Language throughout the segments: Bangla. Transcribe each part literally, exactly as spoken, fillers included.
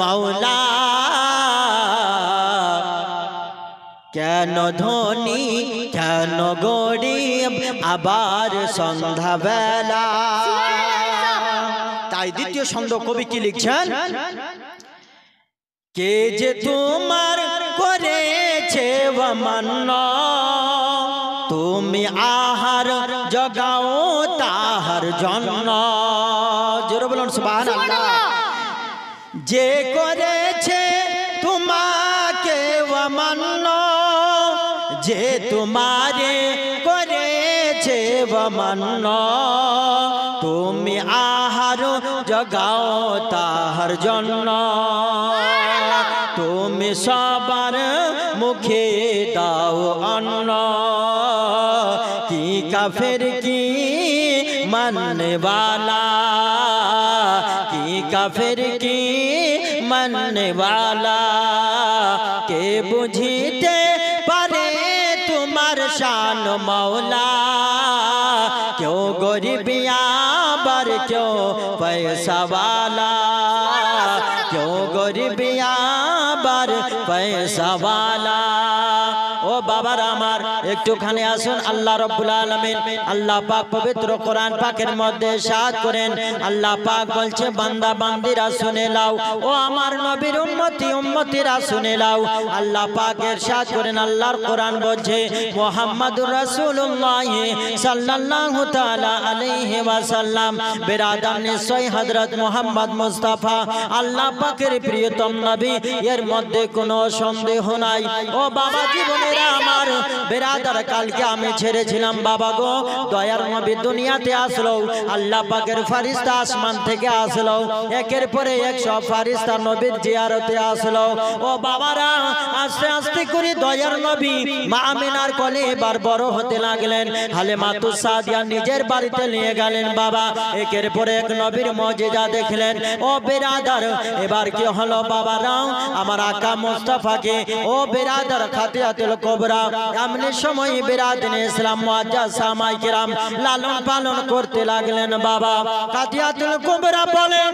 মাওলা কেন ধনী কেন গরিব আবার সন্ধ্যা বেলা। তাই দ্বিতীয় ছন্দ কবি কি লিখছেন? কে যে তোমার করেছে মান্য তুমি আহার জগাও তাহার জন্য। জোরে বলুন সুবহানাল্লাহ। যে করেছে তোমাকে মান্য যে তোমারে করেছে মান্য তুমি আহার জগাও তাহার জন্য। তুমি সবার মুখে দাও অন্ন কি কাফের কি মাননে वाला কি কাফের কি মাননে वाला কে বুঝিতে পারে তোমার শান মৌলা। क्यों गरीबिया बर क्यों पैसा वाला क्यों गरीबिया बर पैसा वाला। ও বাবার আমার একটুখানি আসুন। আল্লাহ রাব্বুল আলামিন আল্লাহ পাক পবিত্র কোরআন পাকের মধ্যে ইরশাদ করেন, আল্লাহ পাক বলছে বান্দা বান্দিরা শুনে নাও, ও আমার নবীর উম্মতি উম্মতিরা শুনে নাও। আল্লাহ পাক ইরশাদ করেন, আল্লাহর কোরআন বলছে মুহাম্মাদুর রাসূলুল্লাহ সাল্লাল্লাহু তাআলা আলাইহি ওয়াসাল্লাম বিরাদার নিশ্চয় হযরত মুহাম্মদ মুস্তাফা আল্লাহ পাকের প্রিয়তম নবী, এর মধ্যে কোনো সন্দেহ নাই। ও বাবা জীবনের আমার বেরাদার কালকে আমি ছেড়েছিলাম বাবা গো, দয়ার নবী দুনিয়াতে আসলো, আল্লাহ পাকের ফেরেশতা আসমান থেকে আসলো, একের পরে এক সব ফেরেশতা নবীর জিয়ারতে আসলো। ও বাবারা আস্তে আস্তে করে দয়ার নবী মা আমিনার কোলে এবার বড় হতে লাগলেন। হালিমা তুস সাদিয়া নিজের বাড়িতে নিয়ে গেলেন বাবা, একের পরে এক নবীর মুজিজা দেখলেন। ও বেরাদার এবার কি হলো বাবারা, আমার আকা মুস্তাফাকে ও বেরাদার খাতিয়াতুল কুবরা এমনি সময় বেরাদানে ইসলাম মুআজ্জাজ সামাই কিরাম লালন পালন করতে লাগলেন বাবা। খাতিয়াতুল কুবরা বলেন,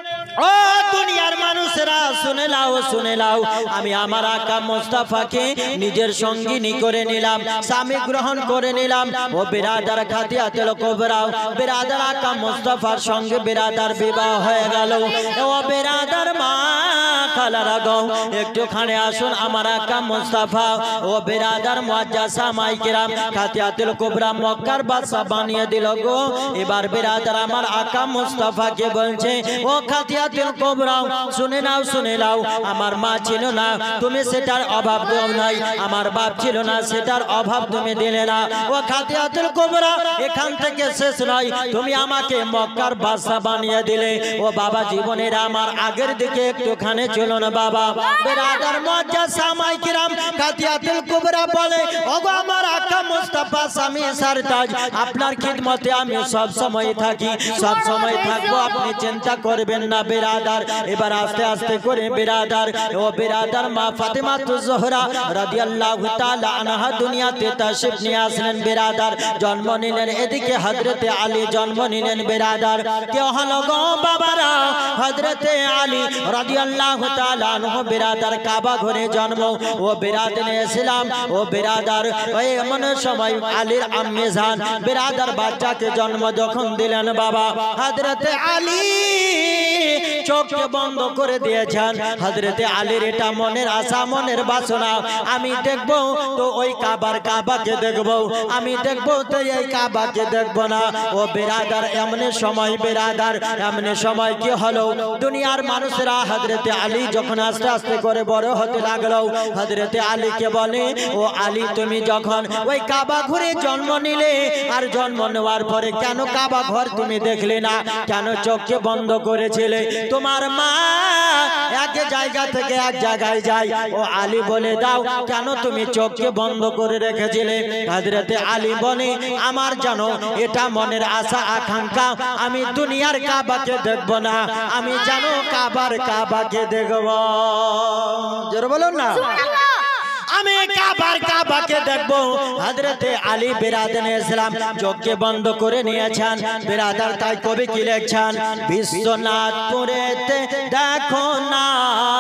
ও দুনিয়ার মানুষেরা শুনে নাও শুনে নাও, আমি আমার আকা মুস্তাফাকে নিজের সঙ্গিনী করে নিলাম, স্বামী গ্রহণ করে নিলাম। ও বেরাদার খাতিয়াতুল কুবরা বেরাদার আকা মুস্তাফার সঙ্গে বেরাদার বিবাহ হয়ে গেল। ও বেরাদার মা খালারা গো একটুখানি আসুন, আমার আকা মুস্তাফা ও বেরাদার মুআজ্জাজ সামাই কিরাম খাতিয়াতুল কুবরা মক্কার বাদশা বানিয়ে দিল গো। এবার বেরাদার আমার আকা মুস্তাফাকে বলছে, ও খাতিয়াতুল কুবরা শুনে নাও শুনে নাও, আমার মা ছিল না তুমি সেটার অভাব দাও নাই, আমার বাপ ছিল না সেটার অভাব তুমি দিলে না। ও খাতিয়াতুল কুবরা এখান থেকে শেষ নয়, তুমি আমাকে মক্কার বাদশা বানিয়ে দিলে। ও বাবা জীবনের আমার আগের দিকে একটুখানি চলুন বাবা। বেরাদার মুআজ্জাজ সামাই কিরাম খাতিয়াতুল কুবরা বলে, ওগো আমার আকা মুস্তাফা স্বামী সরতাজ, আপনার খিদমতে আমি সব সময় থাকি, সব সময় থাকবো, আপনি চিন্তা করবেন না বেরাদার। এবার আস্তে আস্তে করে বেরাদার ও বেরাদার মা ফাতেমা তুজ জোহরা রাদিয়াল্লাহু তাআলা আনহা দুনিয়াতে তাশরিফ নিয়ে আসলেন বেরাদার, জন্ম নিলেন। এদিকে হযরতে আলী জন্ম নিলেন বেরাদার। কে হলো গো বাবারা, হযরতে আলী রাদিয়াল্লাহু তাআলা আনহু বেরাদার কাবা ঘরে জন্ম। ও বেরাদারে ইসলাম ও বেরাদার ওই এমন সময় আলীর আম্মি জান বেরাদার বাচ্চাকে জন্ম যখন দিলেন বাবা, হযরতে আলী চোখকে বন্ধ করে দিয়েছেন। হযরতে আলীর এটা মনের আশা মনের বাসনা, আমি দেখবো তো ওই কাবার কাবাকে দেখবো, আমি দেখবো তো এই কাবাকে দেখবো না। ও বেরাদার এমন সময় বেরাদার এমন সময় কি হলো, দুনিয়ার মানুষরা হযরতে আলী যখন আস্তে আস্তে করে বড় হতে লাগলো, হযরতে আলীকে বলে, ও আলী তুমি যখন ওই কাবা ঘরে জন্ম নিলে আর জন্ম নেওয়ার পরে কেন কাবা ঘর তুমি দেখলে না, কেন চোখকে বন্ধ করেছিলে? তোমার মা এক জায়গা থেকে এক জায়গায় যায়, ও আলী বলে দাও কেন তুমি চোখকে বন্ধ করে রেখেছিলে? হযরতে আলী বলে, আমার জানো এটা মনের আশা আকাঙ্ক্ষা, আমি দুনিয়ার কাবাকে দেখব না, আমি জানো কাবার কাবাকে দেখব। জোরে বলুন না, আমি কাবার কাবাকে দেখবো। হযরতে আলী বেরাদারে ইসলাম চোখকে বন্ধ করে নিয়েছেন বেরাদার। তাই কবি কি লিখছেন, বিশ্বনাথপুরেতে দেখো না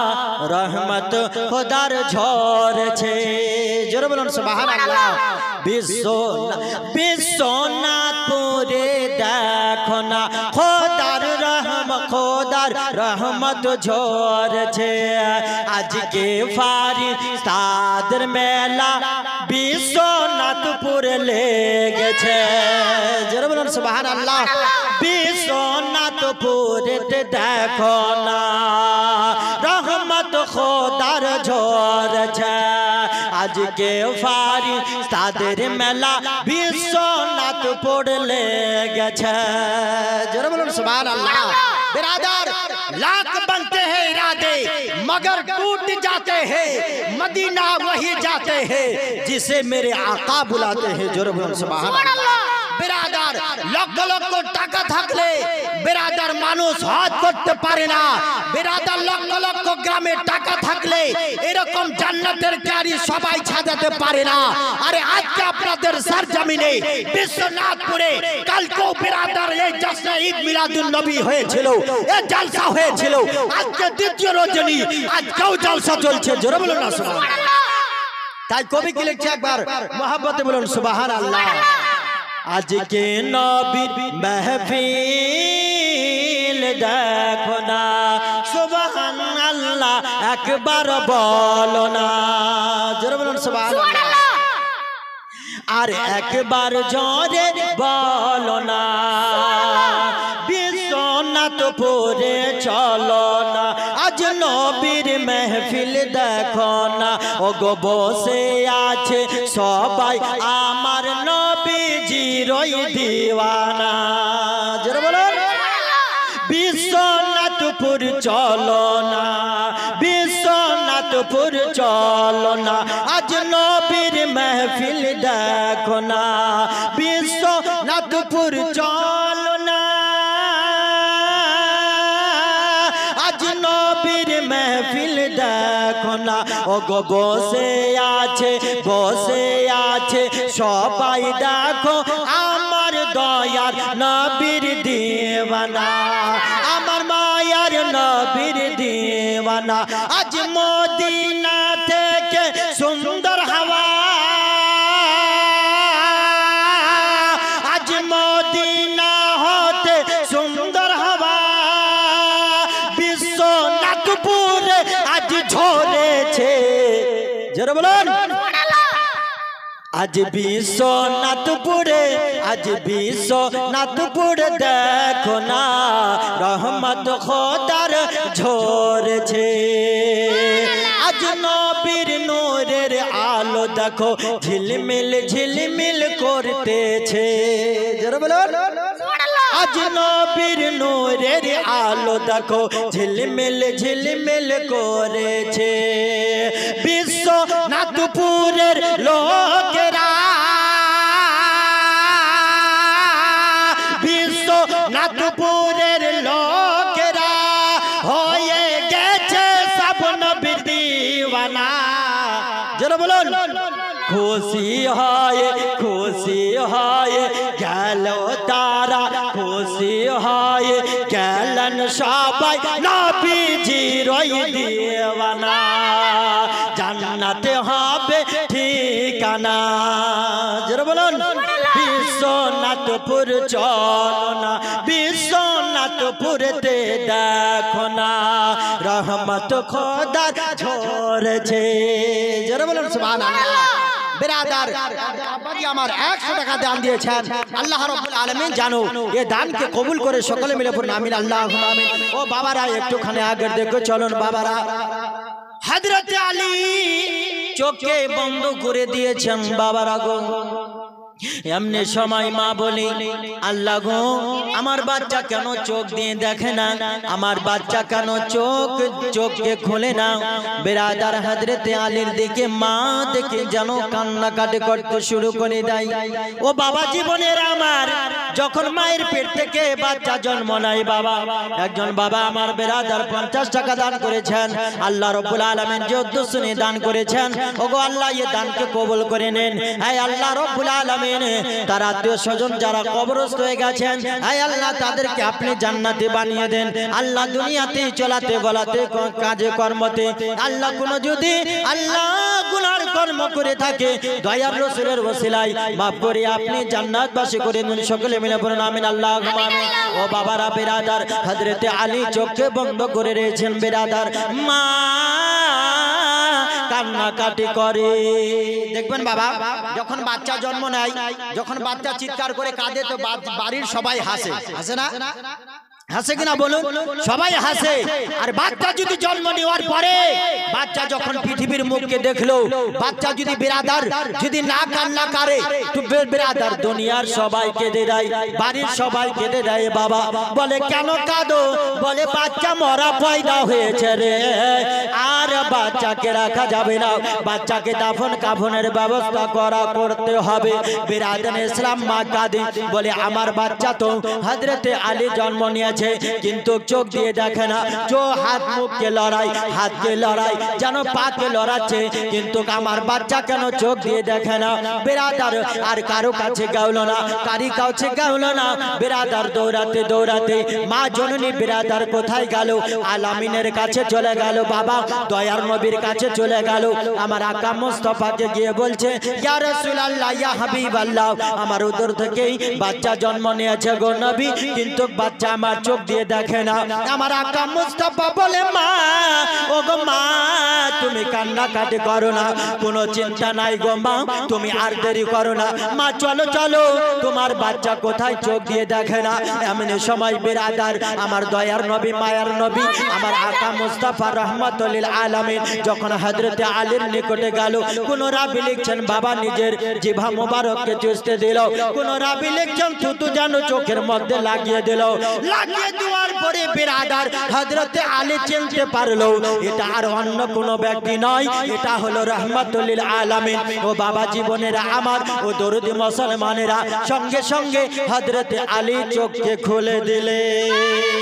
রহমত খোদার ঝরেছে। জোরে বলুন সুবহানাল্লাহ। বিশ্বনাথ বিশ্বনাথপুরে দেখো না খোদার রহমত খোদার রহমত ঝরেছে। আজকে ফারিস্তাদের মেলা বিশ্বনাথপুর লেগেছে। জোরে বলুন সুবহানাল্লাহ। বিশ্বনাথপুরেতে দেখো না রহমত খোদার ঝরেছে। আজকে ফারিস্তাদের মেলা বিশ্বনাথপুর লেগেছে। জোরে বলুন সুবহানাল্লাহ। बिरादर लाख बनते हैं इरादे मगर टूट जाते हैं, मदीना वही जाते हैं जिसे मेरे आका बुलाते हैं। जोरे बोलो सुभान अल्लाह। बिरादर লক্ষ লক্ষ টাকা থাকলে বিরাদর মানুষ হজ করতে পারে না। বিরাদর লক্ষ লক্ষ গ্রামে টাকা থাকলে এরকম জান্নাতের গাড়ি সবাই সাজাতে পারে না। আরে আজকে আপনাদের সরজমিনে বিশ্বনাথপুরে কালকে বিরাদর এই জশ্নে ঈদ মিলাদুন নবী হয়েছিল, এই জলসা হয়েছিল। আজকে দ্বিতীয় রজনী, আজকেও জলসা চলছে। জোরে বলুন না সুবহানাল্লাহ। তাই কবি কি লিখছে একবার মহব্বতে বলুন সুবহানাল্লাহ। আজকে নবীর महफिल देखो ना सुबहानाल्लाह একবার বলো না। জোরে বলুন সুবহানাল্লাহ। আর একবার জোরে বলো না বিশ্বনাথপুরে চলো না। আজ নবীর महफिल দেখো না ও গো বসে আছে সবাই আমার নবীজিরই দিওয়ানা। জোরে বলুন বিশ্বনাথপুর চলো না বিশ্বনাথপুর চলো না। আজ নবীর महफिल দেখো না বিশ্বনাথপুর চলো না। আজ নবীর महफिल দেখো না ও গো বসে আছে বসে আছে সবাই দেখো আমার দয়ার নবীর দিওয়ানা, আমার মায়ার নবীর দিওয়ানা। আজ মদিনা থেকে সুন্দর হাওয়া, আজ মদিনা হতে সুন্দর হাওয়া বিশ্বনাথপুরে আজ ঝরেছে। জোরে বলুন আজ বিশ্বনাথপুরে আজ বিশ্বনাথপুরে দেখো না রহমত খোদার ঝরেছে। আজ নবীর নূরের আলো দেখো ঝিলমিল ঝিলমিল করতেছে। জোরে বলুন আজ নবীর নূরের আলো দেখো ঝিলমিল ঝিলমিল করেছে। বিশ্বনাথপুরের লোকেরা বিশ্বনাথপুরের লোকেরা হয়ে গেছে সব নবীর দিওয়ানা। জোরে বলুন খুশি হয় খুশি হয় গেল তারা খুশি হয় গেলেন সবাই নবীজিরই দিওয়ানা। জান্নাতে হবে ঠিকানা। জোরে বলুন বিশ্বনাথপুর চলো না বিশ্বনাথপুরতে দেখো না রহমত খোদার ঝরেছে। জোরে বলুন সুবহানাল্লাহ। बिरादर আব্বাজি আমার একশো টাকা দান দিয়েছেন। আল্লাহ রাব্বুল আলামিন জানো এই দানকে কবুল করে সকলে মিলে পড়ুন আমিন আল্লাহুম্মা আমিন। ও বাবারা একটুখানি আগে দেখো চলুন বাবারা। হযরত আলী চোখকে বন্ধ করে দিয়েছেন বাবারা গো। এমনি সময় মা বলি আল্লাহ গো আমার বাচ্চা কেন চোখ দিয়ে দেখে না, আমার বাচ্চা কেন চোখ চোখকে খুলে না। বিরাদার হযরতে আলীর দিকে মা দেখে যেন কান্নাকাটি করতে শুরু করে দেয়। ও বাবা জীবনের আমার যখন মায়ের পেট থেকে বাচ্চা জন্ম নেয় বাবা একজন বাবা আমার বিরাদার পঞ্চাশ টাকা দান করেছেন। আল্লাহ রাব্বুল আলামিন যে উদ্দেশ্যে দান করেছেন ওগো আল্লাহ এই দানকে কবুল করে নেন। হে আল্লাহ রাব্বুল আলামিন আলামিন তার আত্মীয় স্বজন যারা কবরস্থ হয়ে গেছেন আয় আল্লাহ তাদেরকে আপনি জান্নাতে বানিয়ে দেন আল্লাহ দুনিয়াতে চলাতে বলাতে কাজে কর্মতে আল্লাহ কোন যদি আল্লাহ গুনার কর্ম করে থাকে দয়ার রাসূলের ওসিলায় মাফ করে আপনি জান্নাতবাসী করে দিন সকলে মিলে পড়ুন আমিন আল্লাহুম্মা আমিন ও বাবারা বিরাদার হযরতে আলী চোখে বন্ধ করে রয়েছেন বিরাদার মা কান্নাকাটি করে দেখবেন বাবা যখন বাচ্চা জন্ম নেয় যখন বাচ্চা চিৎকার করে কাঁদে তো বাড়ির সবাই হাসে হাসে না হাসে কিনা বলুন সবাই হাসে আর বাচ্চা যদি জন্ম নেওয়ার পরে বাচ্চা যখন পৃথিবীর মুখকে দেখলো বাচ্চা যদি বিরাদার যদি না কান্না করে তো বিরাদার দুনিয়ার সবাই কেঁদে দেয় বাড়ির সবাই কেঁদে দেয় বাবা বলে কেন কাঁদো বলে বাচ্চা মরা পয়দা হয়েছে রে আর বাচ্চাকে রাখা যাবে না বাচ্চাকে দাফন কাফনের ব্যবস্থা করা করতে হবে বিরাদার ইসলাম মা কাঁদে বলে আমার বাচ্চা তো হযরতে আলী জন্ম নিয়েছে কিন্তু চোখ দিয়ে দেখে না চো হাত মুখকে লড়াই হাতকে লড়াই যেন পাকে লড়াচ্ছে কিন্তু আমার বাচ্চা কেন চোখ দিয়ে দেখে না বিরাদার আর কারো কাছে গেল না কারি কাছে গেল না বিরাদার দৌড়াতে দৌড়াতে মা জননী বিরাদার কোথায় গেল আলামিনের কাছে চলে গেল বাবা দয়ার নবীর কাছে চলে গেল আমার আকা মুস্তাফাকে গিয়ে বলছে ইয়া রাসূলুল্লাহ ইয়া হাবিবাল্লাহ আমার উদর থেকেই বাচ্চা জন্ম নিয়েছে গো নবী কিন্তু বাচ্চা আমার চোখ দিয়ে দেখে না আমার আকা মুস্তাফা বলে মা ও গো মা তুমি কান্নাকাটি করো না কোনো চিন্তা নাই গো মা তুমি আর দেরি করো না মা চলো চলো তোমার বাচ্চা কোথায় চোখ দিয়ে দেখে না এমনি সময় বিরাদার আমার দয়ার নবী মায়ার নবী আমার আকা মুস্তাফা রাহমাতুল লিল আলামিন যখন হযরতে আলীর নিকটে গেল কোন রাবি লিখছেন বাবা নিজের জিভা মোবারককে চুষতে দিল কোন রাবি লিখছেন থুতু যেন চোখের মধ্যে লাগিয়ে দিল লাগিয়ে দেওয়ার পরে বিরাদার হযরতে আলী চিনতে পারলো এটা আর অন্য কোন ব্যক্তি নয় এটা হলো রাহমাতুল লিল আলামিন ও বাবা জীবনেরা আমার ও দরদি মুসলমানেরা সঙ্গে সঙ্গে হযরতে আলী চোখকে খুলে দিলেন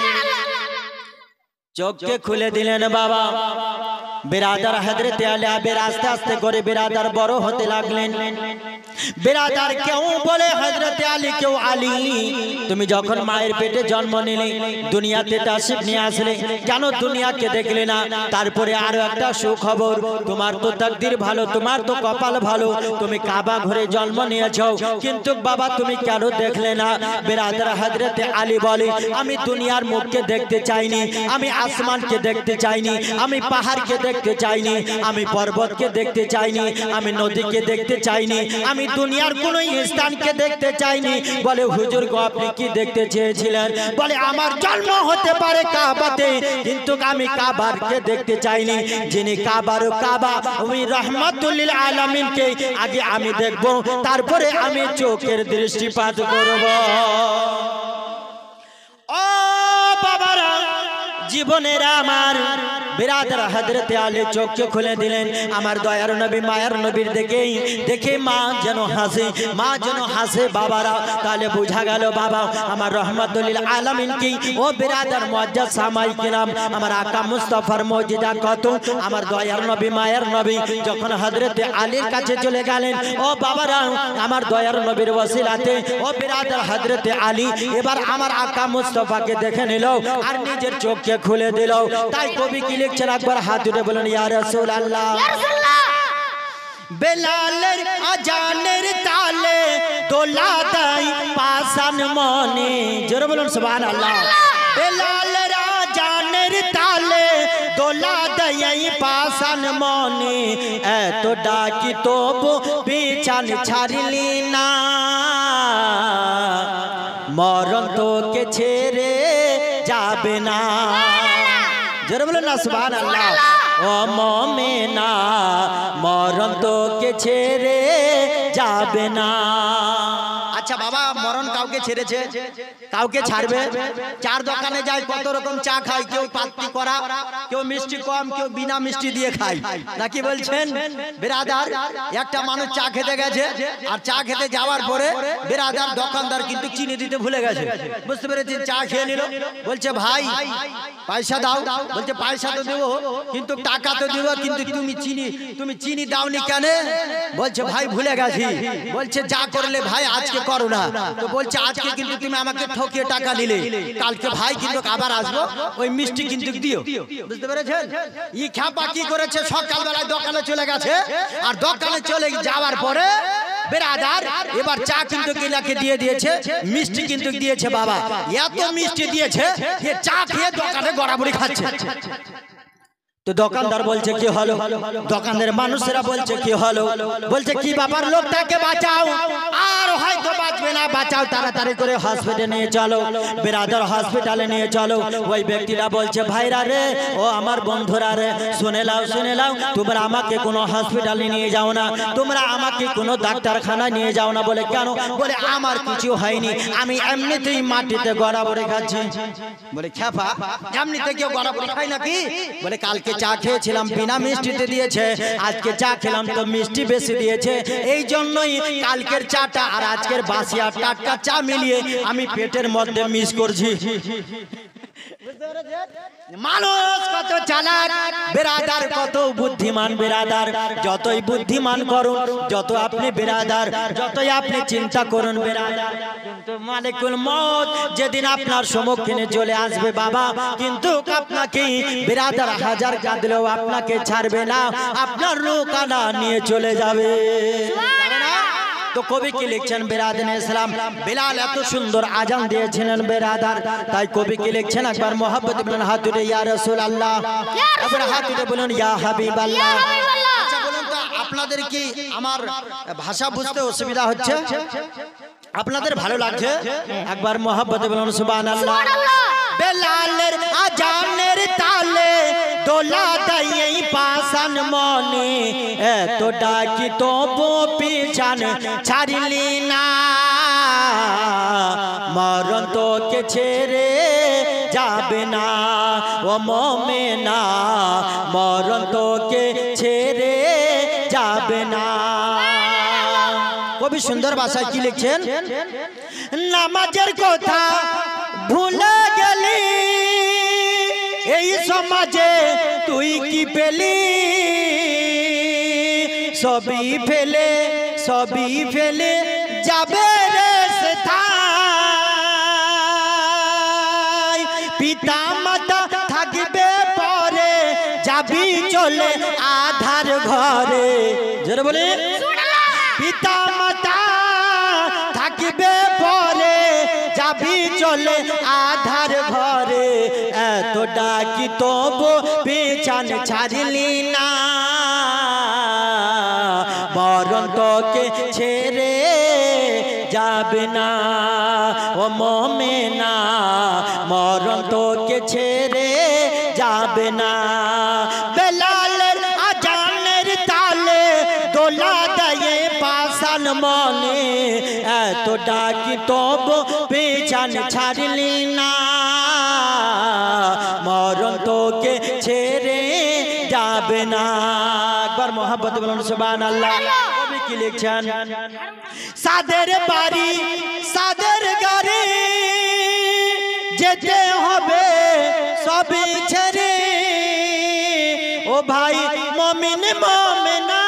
চোখকে খুলে দিলেন বাবা বিরাদার হযরতে আলী আবের আস্তে আস্তে করে বিরাদার বড় হতে লাগলেন বিরাদার কেউ বলে হযরতে আলী কেউ আলী তুমি যখন মায়ের পেটে জন্ম নিলে দুনিয়াতে তাশরীফ নিয়ে আসলে কেন দুনিয়াকে দেখলে না তারপরে আরো একটা সুখবর তোমার তো তাকদীর ভালো তোমার তো কপাল ভালো তুমি কাবা ঘরে জন্ম নিয়েছো কিন্তু বাবা তুমি কেন দেখলে না বিরাদার হযরতে আলী বলে আমি দুনিয়ার মুখকে দেখতে চাইনি আমি আসমানকে দেখতে চাইনি আমি পাহাড়কে দেখতে চাইনি আমি পর্বতকে দেখতে চাইনি আমি নদীকে দেখতে চাইনি আমি দুনিয়ার কোন স্থানকে দেখতে চাইনি বলে হুজুর গো আপনি কি দেখতে চেয়েছিলেন বলে আমার জন্ম হতে পারে কাবাতে কিন্তু আমি কাবারকে দেখতে চাইনি যিনি কাবার কাবা ওই রাহমাতুল লিল আলামিনকে আগে আমি দেখব তারপরে আমি চোখের দৃষ্টিপাত করব ও বাবারা জীবনেরা আমার বিরাদার হযরতে আলী চোখকে খুলে দিলেন আমার দয়ার নবী মায়ার নবীর দেখেই দেখে মা যেন হাসে মা যেন হাসে বাবারা তাহলে বোঝা গেল বাবা আমার রাহমাতুল লিল আলামিন কি ও বিরাদার মুআজ্জাজ সামাই কিরাম আমার আকা মুস্তাফার মর্যাদা কত আমার দয়ার নবী মায়ার নবী যখন হযরতে আলীর কাছে চলে গেলেন ও বাবারা আমার দয়ার নবীর ওসিলাতে ও বিরাদার হযরতে আলী এবার আমার আকা মুস্তাফাকে দেখে নিল আর নিজের চোখকে খুলে দিল তাই কবি কি লিখছেন একবার হাত উঠে বলেন ইয়া রাসূলুল্লাহ ইয়া রাসূলুল্লাহ বেলালের আজানের তালে দোলা দেয় পাষাণ মনে জোরে বলুন সুবহানাল্লাহ বেলালের আজানের তালে দোলা দেয় পাষাণ মনে এত ডাকি তবু বিছান ছাড়লি না মরণ তোকে ছেড়ে যাবে না জোরে বলুন না সুবহানাল্লাহ ও মুমিনা মরণ তোকে ছেড়ে যাবে না আচ্ছা বাবা মরণ কাউকে ছেড়েছে, কাউকে ছাড়বে। চার দোকানে যায় কত রকম চা খায়, কেউ পাত্তি করা, কেউ মিষ্টি কম, কেউ বিনা মিষ্টি দিয়ে খায়, নাকি বলছেন বেরাদার? একটা মানুষ চা খেতে গেছে, আর চা খেতে যাওয়ার পরে বেরাদার দোকানদার কিন্তু চিনি দিতে ভুলে গেছে। বুঝতে পেরেছেন? চা খেয়ে নিল, বলছে ভাই পয়সা দাও। বলছে পয়সা তো দেবো, কিন্তু টাকা তো দেবো, কিন্তু তুমি চিনি তুমি চিনি দাওনি কেন? বলছে ভাই ভুলে গেছি। বলছে যা করলে ভাই আজকে করো না। তো বলছে আজকে কিন্তু তুমি আমাকে ঠকিয়ে টাকা নিলে, কালকে ভাই কিন্তু আবার আসবো, ওই মিষ্টি কিন্তু দিও। বুঝতে পেরেছেন? ই খ্যাপা কি করেছে, সকালবেলায় দোকানে চলে গেছে, আর দোকানে চলে যাওয়ার পরে বেরাদার এবার চা কিন্তু কিনাকে দিয়ে দিয়েছে, মিষ্টি কিন্তু দিয়েছে। বাবা এত মিষ্টি দিয়েছে যে চা খেয়ে দোকানে গড়াগড়ি খাচ্ছে। তো দোকানদার বলছে কি হলো? দোকানের মানুষেরা বলছে কি হলো? বলছে কি ব্যাপার, লোকটাকে বাঁচাও, আর হয়তো বাঁচবে না, বাঁচাও, তাড়াতাড়ি করে হসপিটালে নিয়ে চলো। বেরাদার হসপিটালে নিয়ে চলো। ওই ব্যক্তিরা বলছে ভাইরা রে, ও আমার বন্ধুরা রে, শুনে লাও শুনে লাও, তোমরা আমাকে কোনো হসপিটালে নিয়ে যাও না, তোমরা আমাকে কোনো ডাক্তারখানায় নিয়ে যাও না। বলে কেন? বলে আমার কিছু হয়নি, আমি এমনিতেই মাটিতে গড়াগড়ি খাচ্ছি। বলে খ্যাপা এমনিতে কেউ গড়াগড়ি খায় নাকি? বলে কালকে চা খেয়েছিলাম বিনা মিষ্টিতে দিয়েছে, আজকে চা খেলাম তো মিষ্টি বেশি দিয়েছে, এই জন্যই কালকের চাটা আর আজকের বাসি আর টাটকা চা মিলিয়ে আমি পেটের মধ্যে মিস করছি। মানুষ কত চালাক বেরাদার, কত বুদ্ধিমান বেরাদার। যতই বুদ্ধিমান করুন, যত আপনি বেরাদার, যতই আপনি চিন্তা করুন বেরাদার, কিন্তু মালিকুল মউত যেদিন আপনার সম্মুখীনে চলে আসবে বাবা, কিন্তু আপনাকে বেরাদার হাজার কাঁদলেও আপনাকে ছাড়বে না, আপনার রূহ কানা নিয়ে চলে যাবে। তো কবি কি লিখছেন বেরাদার ইসলাম? বিলাল এত সুন্দর আজান দিয়েছিলেন বেরাদার, তাই কবি কি লিখছেন? একবার মোহাব্বত বলুন হাত উঠে ইয়া রাসূলুল্লাহ, একবার হাত উঠে বলুন ইয়া হাবিবাল্লাহ। আচ্ছা বলুন তো আপনাদের কি আমার ভাষা বুঝতে অসুবিধা হচ্ছে? আপনাদের ভালো লাগছে? একবার মোহাব্বত বলুন সুবহানাল্লাহ। বেলালের আজানের তালে দোলা দেয় পাশান মনে, এত ডাকি তবু পিছান ছাড়লি না, মরণ তোকে ছেড়ে যাবে না ও মোমেনা, মরণ তোকে ছেড়ে যাবে না। কবি সুন্দর ভাষায় কি লিখছেন? নামাজের কথা ভুলে গেলি, এই সমাজে তুই কি পেলি, সবই ফেলে সবই ফেলে যাবে রে সেথায়, পিতা মাতা থাকবে পরে যাবি চলে আধার ঘরে। জোরে বলি পিতা মাতা থাকবে পরে যাবি চলে আধার ঘরে, এত ডাকি তবু পেছন ছাড়লি না, মরণ তোকে ছেড়ে যাবে না ও মোমেনা, মরণ তোকে ছেড়ে যাবে না। বেলালের আজানের তালে দোলা দেয় পাশান মনে, এত ডাকি তবু পেছন ছাড়লি না, মরণ তোকে ছেড়ে যাবে না। একবার মোহাব্বত বলুন সুবহানাল্লাহ। কবি কি লিখছেন? সাদের বাড়ি সাদের গাড়ি যেতে হবে সবই ছেড়ে, ও ভাই মুমিন মুমিনা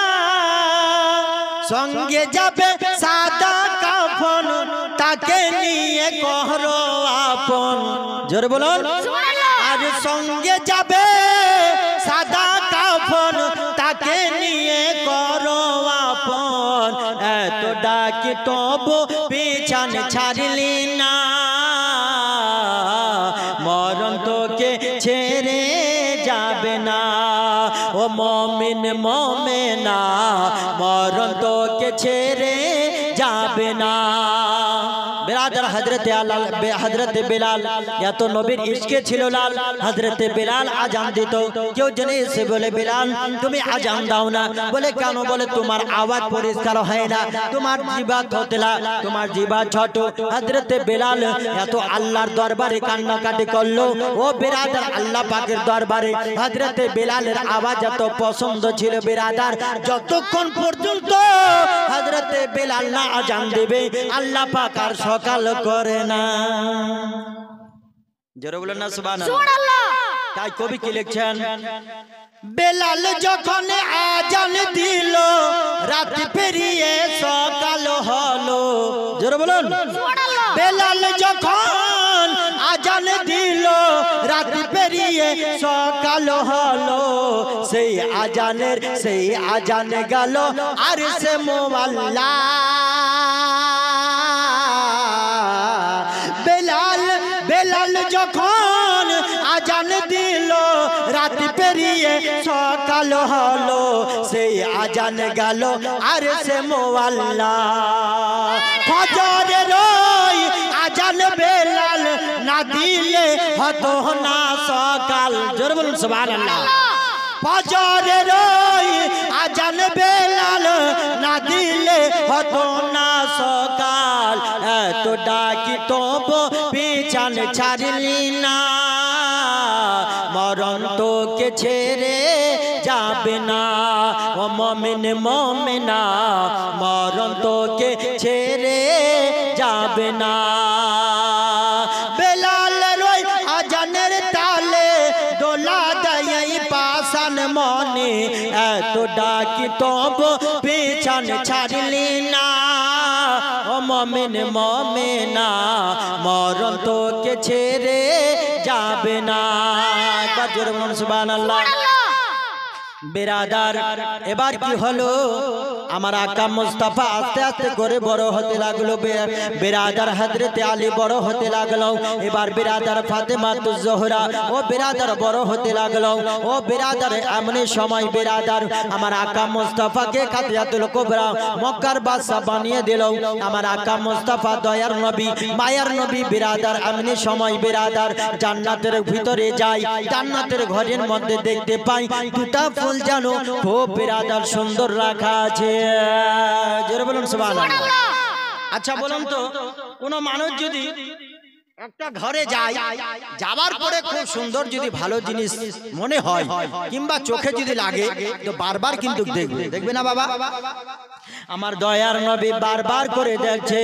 সঙ্গে যাবে সাদা কাফন, তাকে নিয়ে করো আপন। জোরে বলুন। আর সঙ্গে যাবে সাদা কাফন, তাকে নিয়ে করো আপন, এত ডাকি তবু পিছন ছাড়লি না, মরণ তোকে ছেড়ে যাবে না ও মুমিন মুমিনা, মরণ তোকে ছেড়ে যাবে না। বেরাদার হযরতে আলাল হযরতে বেলাল এত নবীর ইশকে ছিল লাল হযরতে বেলাল আজান দিত কেউ জেনে এসে বলে বেলাল তুমি আজান দাও না বলে কেন বলে তোমার আওয়াজ পরিষ্কার হয় না তোমার জিহ্বা থতলা তোমার জিহ্বা ছোট হযরতে বেলাল এত আল্লাহর দরবারে কান্নাকাটি করলো ও বেরাদার আল্লাহ পাকের দরবারে হযরতে বেলালের আওয়াজ এত পছন্দ ছিল বেরাদার যতক্ষণ পর্যন্ত হযরতে বেলাল না আজান দেবে আল্লাহ পাক আর সকাল করে না জোরে বলেন না সুবহানাল্লাহ তাই কবি কি লিখছেন বেলাল যখন আজান দিল রাত পেরিয়ে সকাল হলো জোরে বলুন বেলাল যখন আজান দিল রাত পেরিয়ে সকাল হলো সেই আজানের সেই আজান গেল আর সে মোয়াল্লা বেলাল বেলাল যখন আজান দিল রাত পেরিয়ে সকাল হলো সেই আজান গেল আর সে মোয়াল্লা ফজরের ওই আজান বেলাল না দিলে হতো না সকাল জোরে বলুন সুবহানাল্লাহ ফজরের ওই আজান বেলাল না দিলে হতো না সকাল এত ডাকি তবু পিছন ছাড়লি না মরণ তোকে ছেড়ে যাবে না ও মুমিন মুমিনা মরণ তোকে ছেড়ে যাবে না বেলালের ওই আজানের তালে দোলা দেয় পাশান মনে এত ডাকি তবু পিছন ছাড়লি না ও মুমিন মুমিনা মরণ তোকে ছেড়ে যাবে না একবার জোরে বলুন সুবহানাল্লাহ বেরাদার এবার কি হলো আমার আকা মুস্তাফা আস্তে আস্তে করে বড় হতে লাগলো বেরাদার হযরতে আলী বড় হতে লাগলো এবার বেরাদার ফাতেমা তুজ জোহরা ও বেরাদার বড় হতে লাগলো ও বেরাদার এমনি সময় বেরাদার আমার আকা মুস্তাফাকে খাতিয়াতুল কুবরা মক্কার বাদশা বানিয়ে দিল আমার আকা মুস্তাফা দয়ার নবী মায়ার নবী বেরাদার এমনি সময় বেরাদার জান্নাতের ভিতরে যায় জান্নাতের ঘরের মধ্যে দেখতে পাই দুটা ফুল জানো খুব বেরাদার সুন্দর রাখা আছে জোরে বলুন সুবহানাল্লাহ আচ্ছা বলুন তো কোন মানুষ যদি একটা ঘরে যায় যাবার পরে খুব সুন্দর যদি ভালো জিনিস মনে হয় কিংবা চোখে যদি লাগে তো বারবার কিন্তু দেখবে দেখবে না বাবা আমার দয়ার নবী বারবার করে দেখছে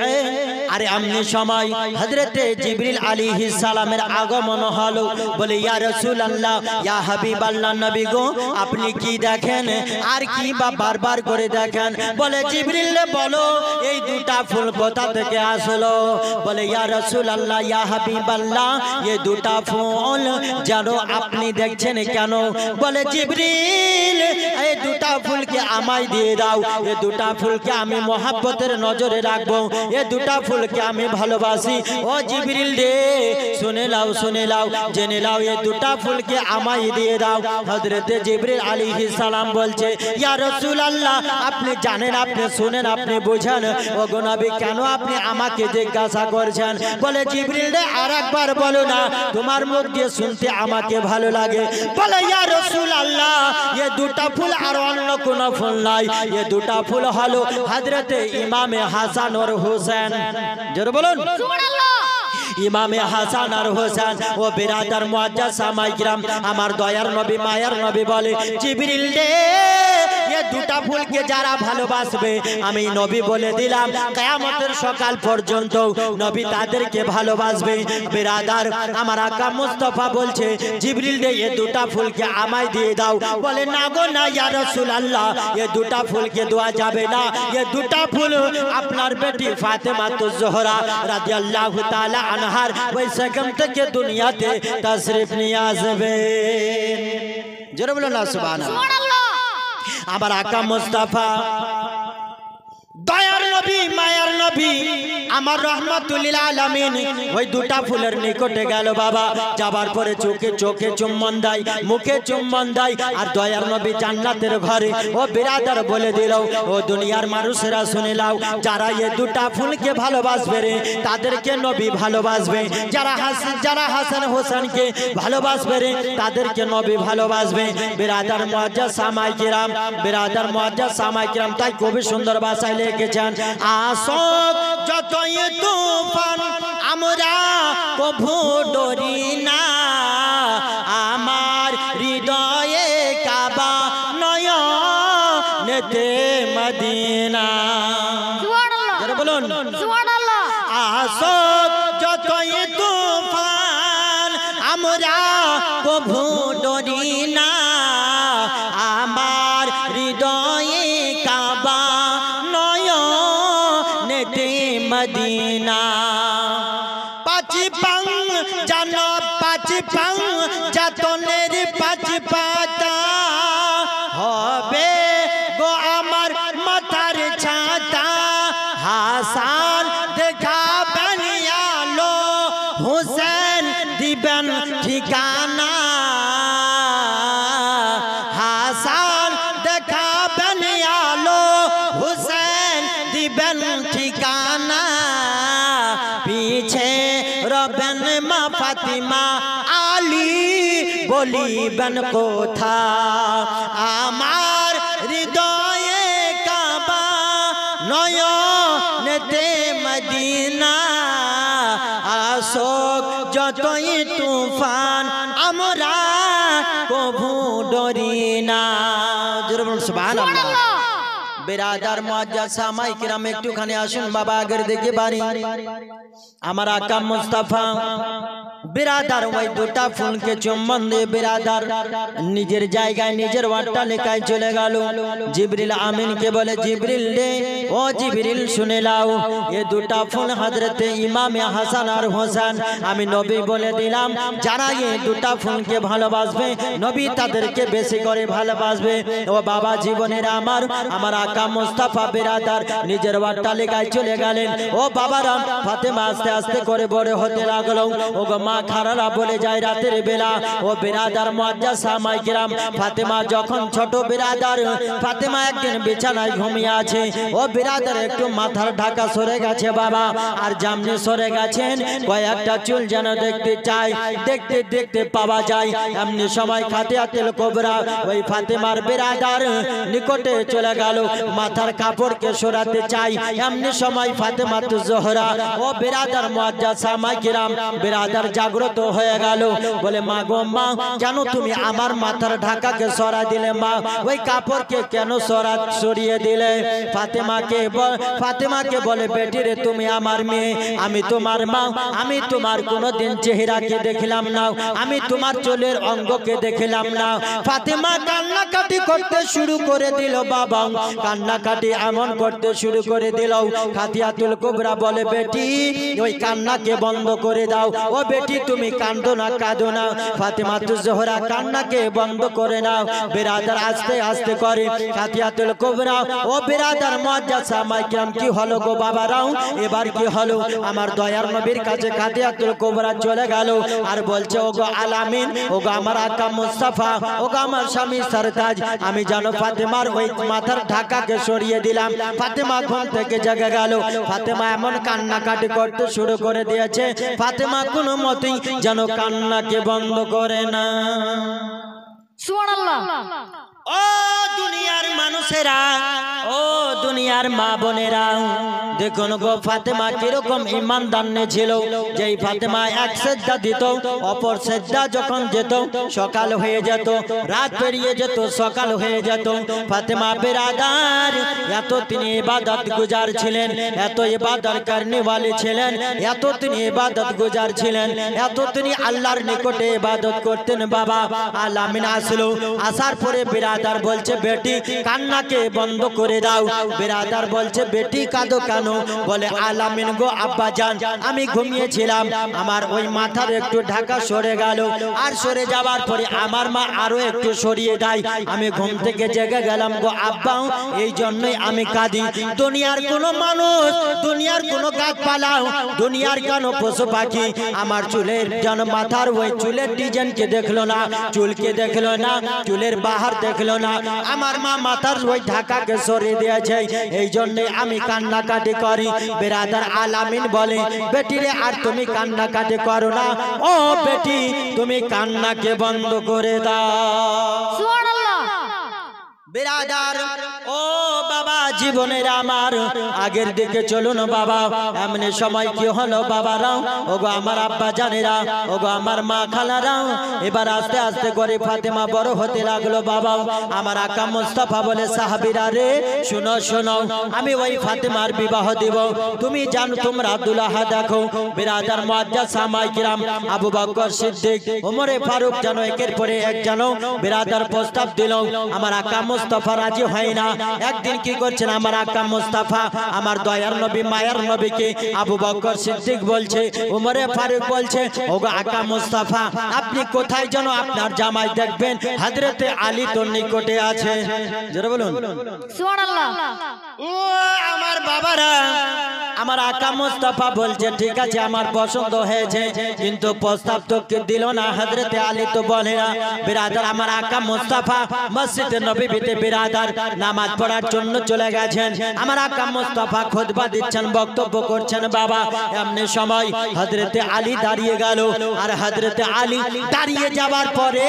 আরে এমনি সময় হযরতে জিবরিল আলাইহিস সালামের আগমন হলো বলে ইয়া রাসূলুল্লাহ ইয়া হাবিবাল্লাহ নবী গো আপনি কি দেখেন আর কি বা বারবার করে দেখেন বলে জিবরিল বলো এই দুটা ফুল কোথা থেকে আসলো বলে ইয়া রাসূলুল্লাহ ইয়া হাবিবাল্লাহ এই দুটা ফুল জানো আপনি দেখছেন কেন বলে জিবরিল এই দুটা ফুলকে আমায় দিয়ে দাও এই দুটা ফুলকে আমি মোহাব্বতের নজরে রাখবো এই দুটা ফুলকে আমি ভালোবাসি ও জিবরিল রে শুনে লাও শুনে লাও জেনে লাও এই দুটা ফুলকে আমায় দিয়ে দাও হযরতে জিবরিল আলাইহিস সালাম বলছে ইয়া রাসূলুল্লাহ আপনি জানেন আপনি শুনেন আপনি বুঝেন ও গো নবী কেন আপনি আমাকে জিজ্ঞাসা করছেন বলে জিবরিল রে আরেকবার বলো না তোমার মুখ দিয়ে শুনতে আমাকে ভালো লাগে বলে ইয়া রাসূলুল্লাহ এই দুটা ফুল আর অন্য কোন ফুল নাই এই দুটা ফুল হলো হযরতে ইমামে হাসান আর হোসেন জোরে বলুন সুবহানাল্লাহ ইমামে হাসান আর হোসেন ও বিরাদার মুআজ্জাজ সামাই কিরাম আমার দয়ার নবী মায়ার নবী বলে জিবরিল রে এই দুটা ফুলকে যারা ভালোবাসবে আমি নবী বলে দিলাম কিয়ামতের সকাল পর্যন্ত নবী তাদেরকে ভালোবাসবে বিরাদার আমার আকা মুস্তাফা বলছে জিবরিল রে এই দুটা ফুলকে আমায় দিয়ে দাও বলে না গো না ইয়া রাসূলুল্লাহ এই দুটা ফুলকে দেওয়া যাবে না এই দুটা ফুল আপনার বেটি ফাতেমা তুজ জোহরা রাদিয়াল্লাহু তাআলা আনহার ওই সেকেন্ড থেকে দুনিয়াতে তাশরীফ নিয়ে আসবে জোরে বলুন না সুবহানাল্লাহ আমার আকা মুস্তাফা দয়ার নবী মায়ার নবী আমার রহমাতুল লিল আলামিন ওই দুটা ফুলের নিকটে গেল বাবা। যাবার পরে চোখে চোখে চুম্বন দেয়, মুখে চুম্বন দেয়, আর দয়ার নবী জান্নাতের ঘরে ও বিরাদার বলে দিল, ও দুনিয়ার মানুষেরা শুনে নাও, যারা এই দুটা ফুলকে ভালোবাসবে রে তাদেরকে নবী ভালোবাসবে, যারা হাসান যারা হাসান হোসেনকে ভালোবাসবে রে তাদেরকে নবী ভালোবাসবে। বিরাদার মুআজ্জাজ সামাই কিরাম, বিরাদার মুআজ্জাজ সামাই কিরাম তাই খুবই সুন্দর ভাষায় লিখেছেন, আসক যতই তুফান আমরা কভু ডরি না, আমার হৃদয়ে কাবা নয়নেতে মদিনা। সুবহানাল্লাহ বলুন, সুবহানাল্লাহ। আসক যতই তুফান আমরা কভু ডরি না, আমার হৃদয়ে কাবা নয়নেতে মদিনা। পাঁচ পাং জান পাঁচ পাং যাতনের পাঁচ পাতা হবে গো আমার মাথার ছাতা, হাসান দেখাবেন আলো, হোসেন দিবেন ঠিকানা, হাসান দেখাবেন আলো, হোসেন দিবেন ঠিকানা, পিছে রবেন মা ফাতিমা, আলী বলিবেন কোথা, আমার হৃদয়ে কাবা নয়নেতে মদিনা। আসক যতই তুফান আমরা কভু ডরি না। সুবহানাল্লাহ। বিরাদার মুআজ্জাজ সামাই কিরাম একটুখানি আসুন বাবা, আগের দিকে বাড়ি। আমার আকা মুস্তাফা বিরাদার ওই দুটা ফুলকে চুম্বন দিয়ে বিরাদার নিজের জায়গায় নিজের অট্টালিকায় চলে গেল। জিবরিল আমিনকে বলে, জিবরিল রে ও জিবরিল শুনে লাও, এ দুটা ফুল হযরতে ইমামে হাসান আর হোসেন আমি নবী বলে দিলাম, যারা এই দুটা ফুলকে ভালোবাসবে নবী তাদেরকে বেশি করে ভালোবাসবে। ও বাবা জীবনের আমার আমার আকা মুস্তাফা বিরাদার নিজের অট্টালিকায় চলে গেলেন। ও বাবারা ফাতেমা আস্তে আস্তে করে বড় হতে লাগলো। ও গো মা খারারা বলে যায় রাতের বেলা, ও বিরাদার মুআজ্জাজ সামাই কিরাম ফাতেমা যখন ছোট বিরাদার ফাতেমা একদিন বিছানায় ঘুমিয়ে আছে, ও বিরাদার একটু মাথার ঢাকা সরে গেছে বাবা, আর জামনে সরে গেছেন, কয়েকটা চুল যেন দেখতে চাই, দেখতে দেখতে পাওয়া যায়। এমনি সময় খাতিয়াতুল কুবরা ওই ফাতেমার বিরাদার নিকটে চলে গেল, মাথার কাপড়কে সরাতে চাই। এমনি সময় ফাতেমাতু জোহরা ও বিরাদার মুআজ্জাজ সামাই কিরাম বিরাদার জাগ্রত হয়ে গেল, বলে মা গো মা, কেন তুমি আমার মাথার ঢাকাকে সরা দিলে মা, ওই কাপড়কে কেন সরা সরিয়ে দিলে? ফাতেমাকে ফাতেমাকে বলে, বেটি রে তুমি আমার মেয়ে, আমি তোমার মা, আমি তোমার কোনোদিন চেহারাকে দেখলাম না, আমি তোমার চুলের অঙ্গকে দেখলাম না। ফাতেমা কান্নাকাটি করতে শুরু করে দিল বাবা, কান্নাকাটি এমন করতে শুরু করে দিল। খাতিয়াতুল কুবরা বলে, বেটি ওই কান্নাকে বন্ধ করে দাও, ও বেটি তুমি কাঁদো না কাঁদো না। ফাতেমাতু জোহরা কান্নাকে বন্ধ করে নাও। বিরাদার আস্তে আস্তে করে খাতিয়াতুল কুবরা ও বিরাদার মুআজ্জাজ সামাই কিরাম, কি হলো গো বাবারাও, এবার কি হলো? আমার দয়ার নবীর কাছে খাতিয়াতুল কুবরা চলে গেল আর বলছে, ও গো আলামিন, ও গো আমার আকা মুস্তাফা, ও গো আমার স্বামী সরতাজ, আমি জানো ফাতেমার ওই মাথার ঢাকাকে সরিয়ে দিলাম। ফাতেমা ঘুম থেকে জেগে গেল। ফাতেমা এমন কান্নাকাটি করতে শুরু করে দিয়েছে, ফাতেমা কোনো মতেই যেন কান্নাকে বন্ধ করে না। সুবহানাল্লাহ। ও দুনিয়ার মানুষেরা, ও দুনিয়ার মা বোনেরা, দেখুন গো ফাতেমা কিরকম ইমানদার ছিল। যেই ফাতেমা এক সেজদা দিত, অপর সেজদা যখন যেত সকাল হয়ে যেত, রাত পেরিয়ে যেত, সকাল হয়ে যেত। ফাতেমা বিরাদার এত তিনি ইবাদত গুজার ছিলেন, এত ইবাদত করনে वाले ছিলেন, এত তিনি ইবাদত গুজার ছিলেন, এত তিনি আল্লাহর নিকটে ইবাদত করতেন বাবা। আলামিন আসলো, আসার পরে বিরাদার বিরাদার বলছে বেটি কান্নাকে বন্ধ করে দাও। বিরাদার বলছে বেটি কাঁদো কেন? বলে আলামিন গো আব্বা জান, আমি ঘুমিয়েছিলাম, আমার ওই মাথার একটু ঢাকা সরে গেল, আর সরে যাওয়ার পরে আমার মা আরো একটু সরিয়ে দেয়, আমি ঘুম থেকে জেগে গেলাম গো আব্বা, এই জন্যই আমি কাঁদি। দুনিয়ার কোনো মানুষ, দুনিয়ার কোনো গাছপালা, দুনিয়ার কোনো পশু পাখি আমার চুলের যেন মাথার ওই চুলের ডিজাইনকে দেখলো না, চুলকে দেখলো না, চুলের বাহার দেখলো না, আমার মা মাথার ওই ঢাকাকে সরিয়ে দিয়েছে, এই জন্যই আমি কান্নাকাটি করি। বিরাদার আলামিন বলে বেটিরে আর তুমি কান্নাকাটি করো না, ও বেটি তুমি কান্নাকে বন্ধ করে দাও। সুবহানাল্লাহ। বিরাদার ও বাবা জীবনের আমার আগের দিকে চলুন বাবা। এমনি সময় কি হলো বাবারাও, ওগো আমার আব্বা জানেরা, ওগো আমার মা খালারা, এবার আস্তে আস্তে করে ফাতেমা বড় হতে লাগলো বাবা। আমার আকা মুস্তাফা বলে সাহাবীরা রে শুনো শুনো, আমি ওই ফাতেমার বিবাহ দিব, তুমি জানো তোমরা দুলাহা দেখো। বিরাদার মুআজ্জাজ সাহাবায়ে কিরাম আবু বকর সিদ্দিক, ওমরে ফারুক যেন একের পরে এক যেন বিরাদার প্রস্তাব দিল। আমার আকা মুস্তাফা রাজি হয় না। একদিন কি করছেন আমার আকা মুস্তাফা আমার দয়ার নবী মায়ার নবীকে আবু বকর সিদ্দিক বলছে, ওমরে ফারুক বলছে, ওগো আকা মুস্তাফা আপনি কোথায় যেন আপনার জামাই দেখবেন, হযরতে আলী তোর নিকটে আছে। জোরে বলুন সুবহানাল্লাহ। ও আমার বাবারা, আমার আকা মুস্তাফা বলছে ঠিক আছে আমার পছন্দ হয়েছে, কিন্তু প্রস্তাব তো দিল না হযরতে আলী তো বলে না। বিরাদার আমার আকা মুস্তাফা মসজিদে নববীতে বিরাদার নামাজ পড়ার জন্য চলে গেছেন। আমার আকা মুস্তাফা খুতবা দিচ্ছেন, বক্তব্য করছেন বাবা। এমনি সময় হযরতে আলী দাঁড়িয়ে গেল, আর হযরতে আলী দাঁড়িয়ে যাওয়ার পরে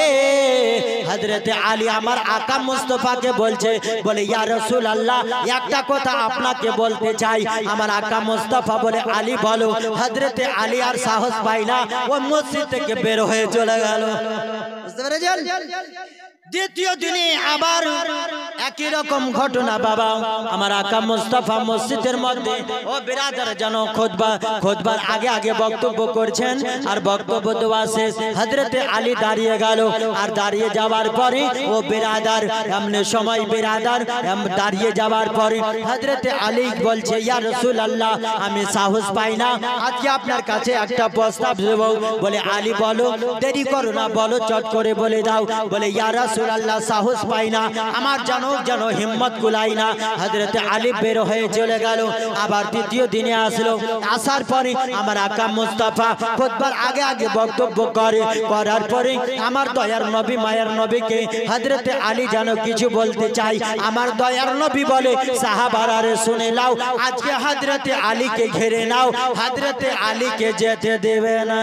হযরতে আলী আমার আকা মুস্তাফাকে বলছে, বলে ইয়া রাসূলুল্লাহ একটা কথা আপনাকে বলতে চাই। আমার আকা মুস্তাফা বলে আলী বলো। হযরতে আলী আর সাহস পাই না, ও মসজিদ থেকে বের হয়ে চলে গেল। বুঝতে পেরেছেন? দ্বিতীয় দিনে আবার একই রকম ঘটনা বাবা। আমার আকা মুস্তাফা মসজিদের মধ্যে ও বিরাদার যেন খুতবা খুতবার আগে আগে বক্তব্য করছেন, আর বক্তব্য দেওয়া শেষ হযরতে আলী দাঁড়িয়ে গেল, আর দাঁড়িয়ে যাওয়ার পরে ও বিরাদার এমনি সময় বিরাদার দাঁড়িয়ে যাওয়ার পরে হযরতে আলী বলছে, ইয়া রাসূলুল্লাহ আমি সাহস পাই না, আজকে আপনার কাছে একটা প্রস্তাব দেব। বলে আলী বলো, দেরি করো না, বলো চট করে বলে দাও। বলে ইয়া রাসূলুল্লাহ সাহস পাই না, আমার জানো জানো হিম্মত কুলাই না। হযরতে আলী বের হয়ে চলে গেল। আবার দ্বিতীয় দিনে আসলো, আসার পরে আমার আকা মুস্তাফা খুতবার আগে আগে বক্তব্য করে, করার পরে আমার দয়ার নবী মায়ার নবীকে হযরতে আলী যেন কিছু বলতে চাই। আমার দয়ার নবী বলে, সাহাবারা রে শুনে নাও, আজকে হযরতে আলীকে ঘিরে নাও, হযরতে আলীকে যেতে দেবে না।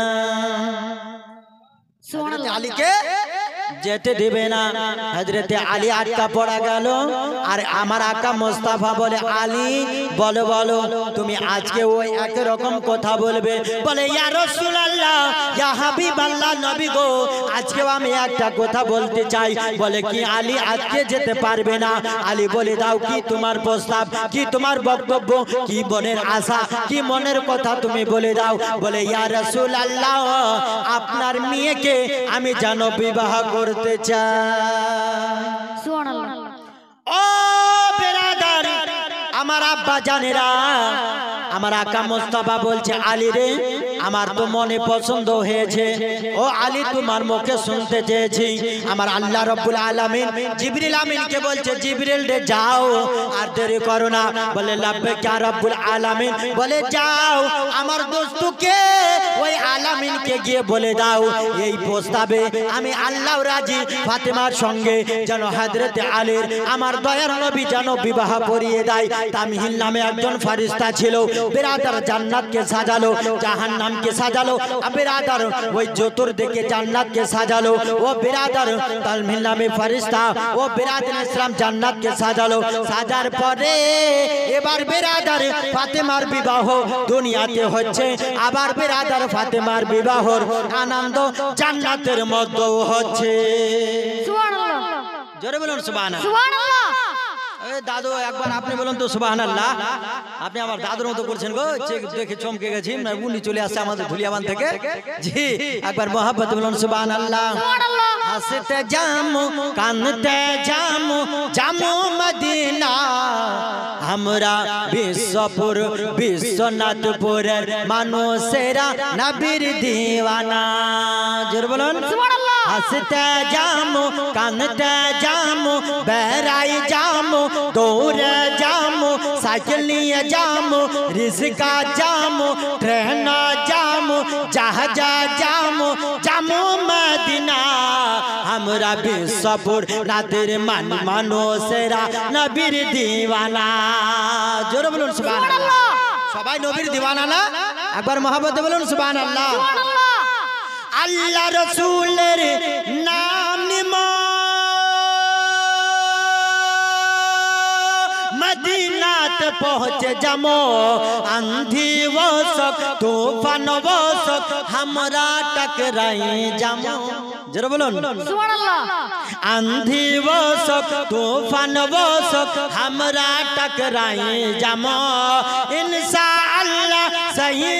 সুবহানাল্লাহ। আলীকে যেতে দিবে না। হযরতে আলী আটকা পড়া গেল, আর আমার আকা মুস্তাফা বলে আলী বলো বলো তুমি আজকে ওই একই রকম কথা বলবে। বলে ইয়া রাসূলুল্লাহ ইয়া হাবিবাল্লাহ নবী গো, আজকেও আমি একটা কথা বলতে চাই। বলে কি আলী আজকে যেতে পারবে না? আলী বলে দাও কি তোমার প্রস্তাব, কি তোমার বক্তব্য, কি মনের আশা, কি মনের কথা তুমি বলে দাও। বলে ইয়া রাসূলুল্লাহ আপনার মেয়েকে আমি যেন বিবাহ করতে চাই। সুবহানাল্লাহ। ও বিরাদার আমার আব্বা জানেরা, আমার আকা মুস্তাফা বলছে আলী রে আমার তো মনে পছন্দ হয়েছে, ও আলী তোমার মুখে শুনতে চেয়েছি। আমার আল্লাহ রাব্বুল আলামিন জিবরিল আমিনকে বলছে, জিবরিল রে যাও আর দেরি করো না। বলে লাব্বাইক ইয়া রাব্বুল আলামিন। বলে যাও আমার দোস্তকে ওই আলামিনকে গিয়ে বলে দাও এই প্রস্তাবে আমি আল্লাহ রাজি, ফাতেমার সঙ্গে যেন হযরতে আলীর আমার দয়ার নবী যেন বিবাহ পড়িয়ে দেয়। তামহিল নামে একজন ফেরেশতা ছিল, বিরাদার জান্নাতকে সাজালো, জাহান্নামকে সাজালো, বিরাদার ওই চতুর্দিকে জান্নাতকে সাজালো। ও বিরাদার তামহিল নামে ফেরেশতা ও বিরাদার ইসলাম জান্নাতকে সাজালো। সাজার পরে এবার বিরাদার ফাতেমার বিবাহ দুনিয়াতে হচ্ছে, আবার বিরাদার ফাতেমার বিবাহর আনন্দ জান্নাতের মধ্যে হচ্ছে। সুবহানাল্লাহ। জোরে বলুন সুবহানাল্লাহ। সুবহানাল্লাহ। দাদু একবার আপনি বলুন তো সুবহানাল্লাহ। আপনি আমার দাদুর মতো করছেন গো, দেখে চমকে গেছি। উনি চলে আসছে আমাদের ধুলিয়াবান থেকে। জি একবার মোহাব্বত বলুন সুবহানাল্লাহ। হাসতে জামু কানতে জামু জামু মদিনা, আমরা বিশ্বপুর বিশ্বনাথপুরের মানুষেরা নবীর দিওয়ানা। জোরে বলুন সুবহানাল্লাহ। হাসতে জামু কানতে জামু বেড়াই জামু দৌড়ে জামু সাইকেল নিয়ে জামু রিক্সা জামু ট্রেন জামু জাহাজা জামু জামু মদিনা, আমরা বিশ্বপুর নাথের মান মানুষেরা নবীর দিওয়ানা। জোরে বলুন সুবহানাল্লাহ। সবাই নবীর দিওয়ানা না? একবার মহব্বতে বলুন সুবহানাল্লাহ। আল্লাহ রাসূলের নাম নিমা मदीनात पहुँच जमो, आंधी वो सक तूफान वो सक हमरा टकराई जमो। जरा बोलो सुभान अल्लाह। आंधी वो सक तूफान वो सक हमरा टकराई जमो, इंशाअल्लाह सही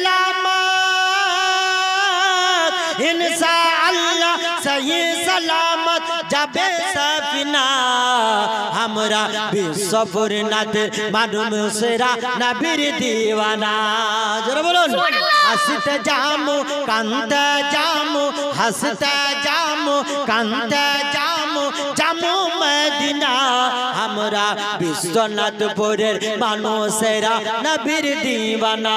सलामत, इंशाअल्लाह सही सलामत जाबे सफिना, हमरा বিশ্বপুর নাথের মানুষেরা নবীর দিওয়ানা। জোরে বলুন। হাসতে জামু কানতে জামু হাসতে জামু কানতে জামু জামু মদিনা, আমরা বিশ্বনাথপুরের মানুষেরা নবীর দিওয়ানা।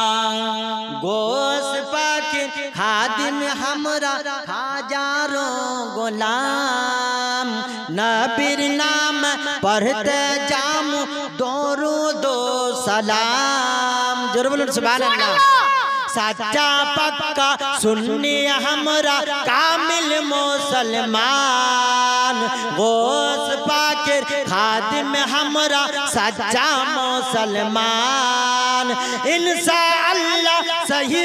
গোশ পাখি খাদিম हमरा হাজারো গোলাম, নবীর নাম पढ़ते जामु दरूद सलाम। जोर बोलो सुभान अल्लाह। सच्चा पक्का सुन्नी हमरा कामिल मुसलमान, गोश पाकिर खादिम हमरा सच्चा मुसलमान, इंशाअल्लाह सही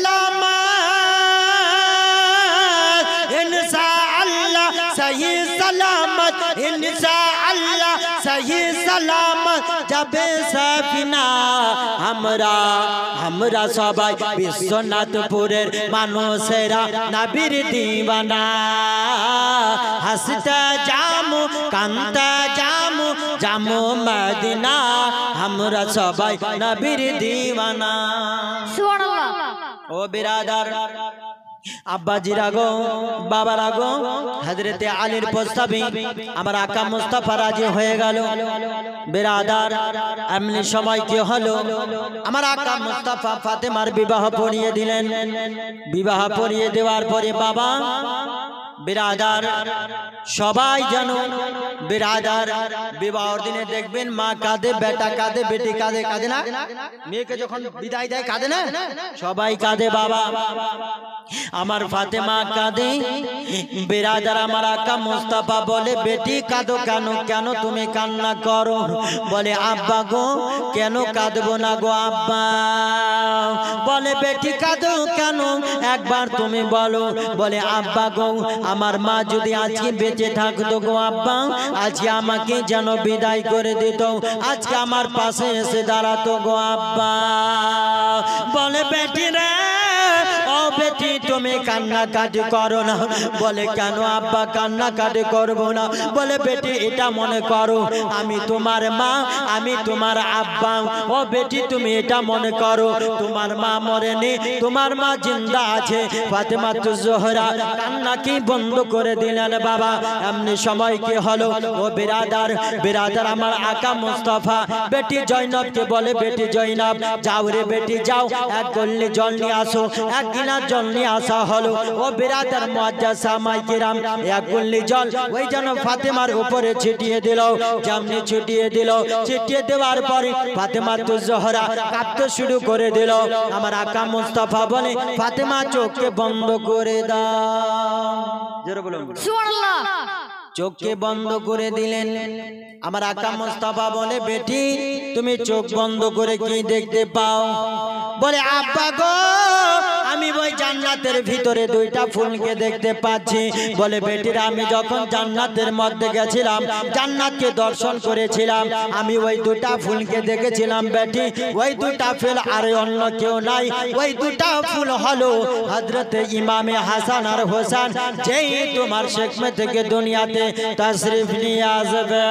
सलामत, इंशाअल्लाह सही सलामत, इंशाअल्लाह सही सलामत जाबे सफिना, हमरा हमरा सबाई বিশ্বনাথপুরের মানুষেরা নবীর দিওয়ানা। হাসতে জামু কানতে জামু জামু মদিনা, আমরা সবাই নবীর দিওয়ানা। সুবহানাল্লাহ। ও বিরাদার আব্বাজিরা গো বাবারা গো, হযরতে আলীর প্রস্তাবে আমার আকা মুস্তাফা রাজি হয়ে গেল। বিরাদার এমনি সময় কি হলো, আমার আকা মুস্তাফা ফাতেমার বিবাহ পড়িয়ে দিলেন। বিবাহ পড়িয়ে দেওয়ার পরে বাবা বিরাদার সবাই জানো, বিরাদার বিবাহর দিনে দেখবেন মা কাঁদে, বেটা কাঁদে, বেটি কাঁদে, কাঁদে না? মেয়েকে যখন বিদায় দেয় কাঁদে না? সবাই কাঁদে বাবা। আমার ফাতেমা কাঁদে। বিরাদার আমার আকা মুস্তাফা বলে, বেটি কাঁদো কেন? কেন তুমি কান্না করো? বলে আব্বা গো কেন কাঁদবো না গো আব্বা। বলে বেটি কাঁদো কেন একবার তুমি বলো। বলে আব্বা গো আমার মা যদি আজকে বেঁচে থাকতো গো আব্বা, আজকে আমাকে যেন বিদায় করে দিত, আজকে আমার পাশে এসে দাঁড়াতো গো আব্বা। বলে বেটি রে ও বেটি তুমি কান্নাকাটি করো না। বলে কেন আব্বা কান্নাকাটি করবো না? বলে বেটি এটা মনে করো আমি তোমার মা, আমি তোমার আব্বা। ও বেটি তুমি এটা মনে করো তোমার মা মরেনি, তোমার মা জিন্দা আছে। ফাতেমা তো জোহরা কান্না কি বন্ধ করে দিলেন বাবা। এমনি সময় কি হলো, ও বিরাদার বিরাদার আমার আকা মুস্তাফা বেটি জয়নবকে বলে, বেটি জয়নব যাও রে বেটি যাও, এক গল্লি জল নিয়ে আসো। এক গিলাস জল নিয়ে আসা হলো। ও বিরাদার মুআজ্জাজ সামাই কিরাম এক গল্লি জল ওই যেন ফাতেমার উপরে ছিটিয়ে দিল। যেমনি ছিটিয়ে দিল, ছিটিয়ে দেওয়ার পরে ফাতেমা তো জোহরা কাঁদতে শুরু করে দিল। আমার আকা মুস্তাফা বলে, ফাতেমা চোখকে বন্ধ করে দাও। জোরে বলুন সুবহানাল্লাহ। চোখকে বন্ধ করে দিলেন। আমার আকা মুস্তাফা বলে, বেটি তুমি চোখ বন্ধ করে কি দেখতে পাও? বলে আব্বা গো আমি ওই জান্নাতের ভিতরে দুইটা ফুলকে দেখতে পাচ্ছি। বলে বেটিরা আমি যখন জান্নাতের মধ্যে গেছিলাম, জান্নাতকে দর্শন করেছিলাম, আমি ওই দুটা ফুলকে দেখেছিলাম বেটি। ওই দুটা ফুল আর অন্য কেউ নাই, ওই দুটা ফুল হলো হযরতে ইমামে হাসান আর হোসেন, যেই তোমার শেখমে থেকে দুনিয়াতে তাশরিফ নিয়ে আসবে।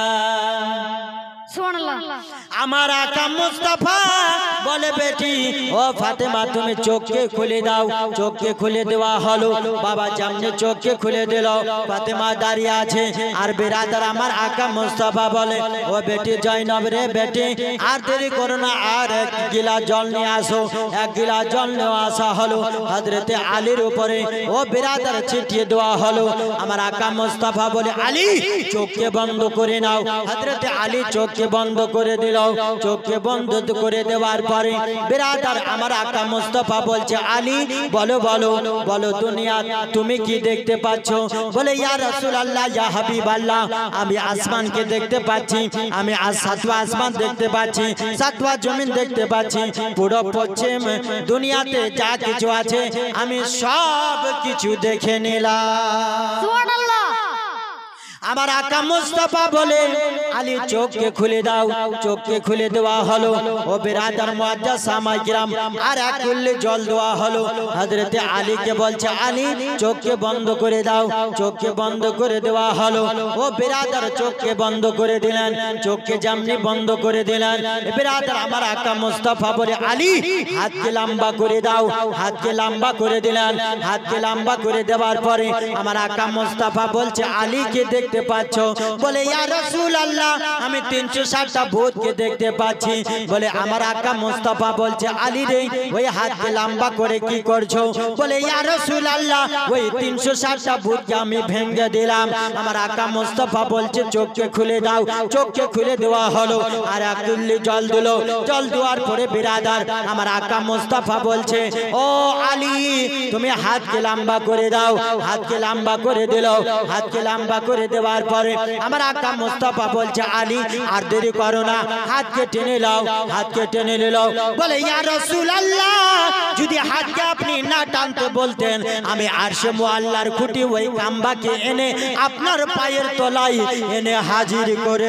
আমার আকা মুস্তাফা বলে বেটি ও ফাতেমা তুমি চোখকে খুলে দাও। চোখকে খুলে দেওয়া হলো, বাবা জামনে চোখকে খুলে দিল, ফাতেমা দাঁড়িয়ে আছে। আর বিরাদার আমার আকা মুস্তাফা বলে ও বেটি জয়নব রে বেটি আর দেরি করো না, আর এক গিলাস জল নিয়ে আসো। এক গিলাস জল নিয়ে আসা হলো, হযরতে আলীর উপরে ও বিরাদার ছিটিয়ে দেওয়া হলো। আমার আকা মুস্তাফা বলে আলী চোখকে বন্ধ করে নাও। হযরতে আলী চোখকে বন্ধ করে দিল। চোখকে বন্ধ করে দেওয়ার পরে বিরাদার আমার আকা মুস্তাফা বলছে আলী বলো বলো বলো দুনিয়া তুমি কি দেখতে পাচ্ছ? বলে ইয়া রাসূলুল্লাহ ইয়া হাবিবাল্লাহ আমি আসমানকে দেখতে পাচ্ছি, আমি আজ সাতওয়া আসমান দেখতে পাচ্ছি, সাতওয়া জমিন দেখতে পাচ্ছি, পুরো পশ্চিম দুনিয়াতে যা কিছু আছে আমি সব কিছু দেখে নিলাম। সুবহানাল্লাহ। আমার আকা মুস্তাফা বলে আলী চোখকে খুলে দাও। চোখকে খুলে দেওয়া হলো, ও বিরাদার মুআজ্জাজ সাহাবায়ে কিরাম আর এক কুল্লি জল দেওয়া হলো। হযরতে আলীকে বলছে আলী চোখকে বন্ধ করে দাও। চোখকে বন্ধ করে দেওয়া হলো, ও বিরাদার চোখকে বন্ধ করে দিলেন। চোখকে যেমনি বন্ধ করে দিলেন, বিরাদার আমার আকা মুস্তাফা বলে আলী হাতকে লম্বা করে দাও। হাতকে লম্বা করে দিলেন। হাতকে লম্বা করে দেওয়ার পরে আমার আকা মুস্তাফা বলছে আলীকে দেখতে পাচ্ছ? বলে ইয়া রাসূলুল্লাহ আমি তিনশো ষাটটা ভূতকে দেখতে পাচ্ছি। বলে আমার আকা মুস্তাফা বলছে আলী রে ওই হাতকে লম্বা করে কি করছো? বলে ইয়া রাসূলুল্লাহ ওই তিনশো ষাটটা ভূতকে আমি ভেঙে দিলাম। আমার আকা মুস্তাফা বলছে চোখকে খুলে দাও। চোখকে খুলে দেওয়া হলো, আর এক কুল্লি জল দিল। জল দেওয়ার পরে বিরাদার আমার আকা মুস্তাফা বলছে ও আলী তুমি হাতকে লম্বা করে দাও। হাতকে লম্বা করে দিল। হাতকে লম্বা করে দেওয়ার পরে আমার আকা মুস্তাফা বলছে আলী আর দেরি করো না, হাতকে টেনে নাও। হাতকে টেনে নিল। বলে ইয়া রাসূলুল্লাহ যদি হাতকে আপনি না টানতে বলতেন আমি আরশে মুআল্লার খুঁটি ওই খাম্বাকে এনে আপনার পায়ের তলায় এনে হাজির করে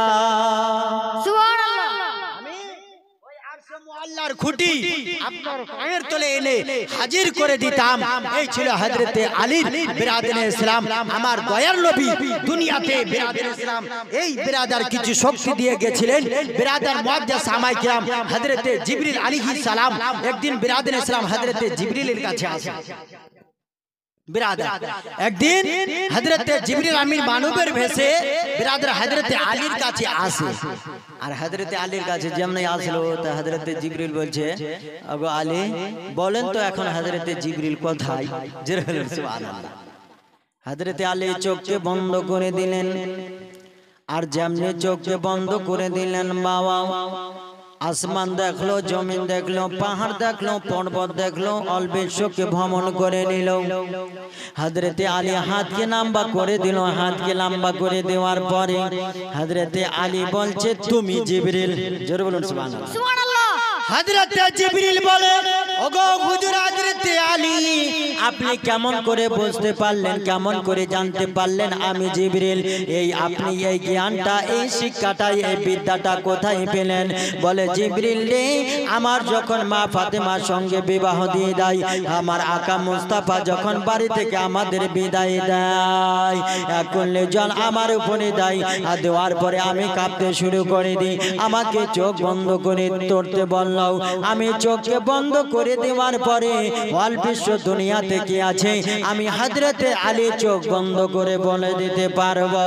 দিতাম। সুবহানাল্লাহ। আমি ওই আরশে মুআল্লার খুঁটি আপনার পায়ের তলে এনে হাজির করে দিতাম। এই ছিল হযরতে আলীর বিরাদারে ইসলাম। আমার দয়ার নবী দুনিয়াতে বিরাদারে ইসলাম এই বিরাদার কিছু শক্তি দিয়ে গেছিলেন। বিরাদার মুআজ্জাজ সাহাবায়ে কিরাম হযরতে জিবরিল আলাইহিস সালাম একদিন বিরাদারে ইসলাম হযরতে জিবরিলের কাছে আসে। বিরাদার একদিন হযরতে জিবরিল আমিন মানবের বেশে বিরাদার হযরতে আলীর কাছে আসে। আর হযরতে আলীর কাছে যেমনি আসলো তা হযরতে জিবরিল বলছে আগো আলী বলেন তো এখন হযরতে জিবরিল কোথায়? জোরে বলেন সুবহানাল্লাহ। হযরতে আলী চোখকে বন্ধ করে দিলেন। আর যেমনি চোখকে বন্ধ করে দিলেন বাবা আসমান দেখলো, জমিন দেখলো, পাহাড় দেখলো, পর্বত দেখলো, অল বিশ্বকে ভ্রমণ করে নিল। হযরতে আলী হাতকে লম্বা করে দিল। হাতকে লম্বা করে দেওয়ার পরে হযরতে আলী বলছে তুমি জিবরিল। জোরে বলুন সুবহানাল্লাহ। সুবহানাল্লাহ। হযরতে জিবরিল বলে ওগো হুজুর হযরতে আলী আপনি কেমন করে বুঝতে পারলেন, কেমন করে জানতে পারলেন আমি জিবরিল? এই আপনি এই জ্ঞানটা এই শিক্ষাটা এই বিদ্যাটা কোথায় পেলেন? বলে জিবরিল রে আমার যখন মা ফাতেমার সঙ্গে বিবাহ দিয়ে দেয়, আমার আকা মুস্তাফা যখন বাড়ি থেকে আমাদের বিদায় দেয় এক কুল্লি জল আমার উপরে দেয়। আর দেওয়ার পরে আমি কাঁপতে শুরু করে দিই। আমাকে চোখ বন্ধ করে ধরতে বলল। আমি চোখকে বন্ধ করে দেওয়ার পরে অল বিশ্ব দুনিয়াতে কি আছে আমি হযরতে আলী চোখ বন্ধ করে বলে দিতে পারবো।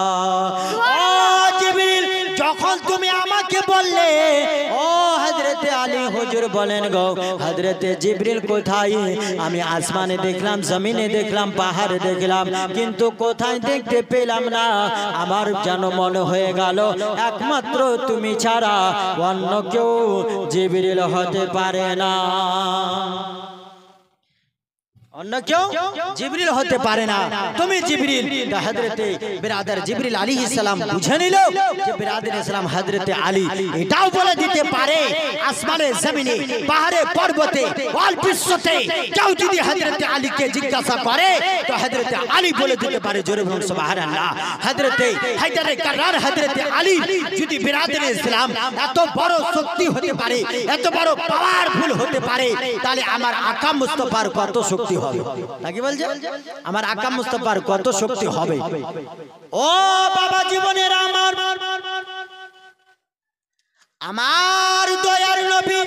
ও জিবরিল যখন তুমি আমাকে বললে ও হযরতে আলী হুজুর বলেন গো হযরতে জিবরিল কোথায়? আমি আসমানে দেখলাম, জমিনে দেখলাম, পাহাড়ে দেখলাম, কিন্তু কোথায় দেখতে পেলাম না। আমার যেন মনে হয়ে গেল একমাত্র তুমি ছাড়া অন্য কেউ জিবরিল হতে পারে না। অন্য কেউ জিবরিল হতে পারে না। তুমি জিবরিল। তো হযরতে বিরাদার জিবরিল আলাইহিস সালাম বুঝে নিল যে বিরাদার ইসলাম হযরতে আলী এটাও বলে দিতে পারে আসমানে জমিনে পাহাড়ে পর্বতে ওয়াল বিশ্বতে কেউ যদি হযরতে আলীকে জিজ্ঞাসা করে তো হযরতে আলী বলে দিতে পারে। জোরে বলুন সুবহানাল্লাহ। হযরতে হায়দারে কাররার হযরতে আলী যদি বিরাদার ইসলাম এত বড় শক্তি হতে পারে, এত বড় পাওয়ারফুল হতে পারে, তাহলে আমার আকা মুস্তাফার কত শক্তি হবে? নাকি বলছে আমার আকা মুস্তাফার কত শক্তি হবে? ও বাবা জীবনের আমার আমার দয়ার নবী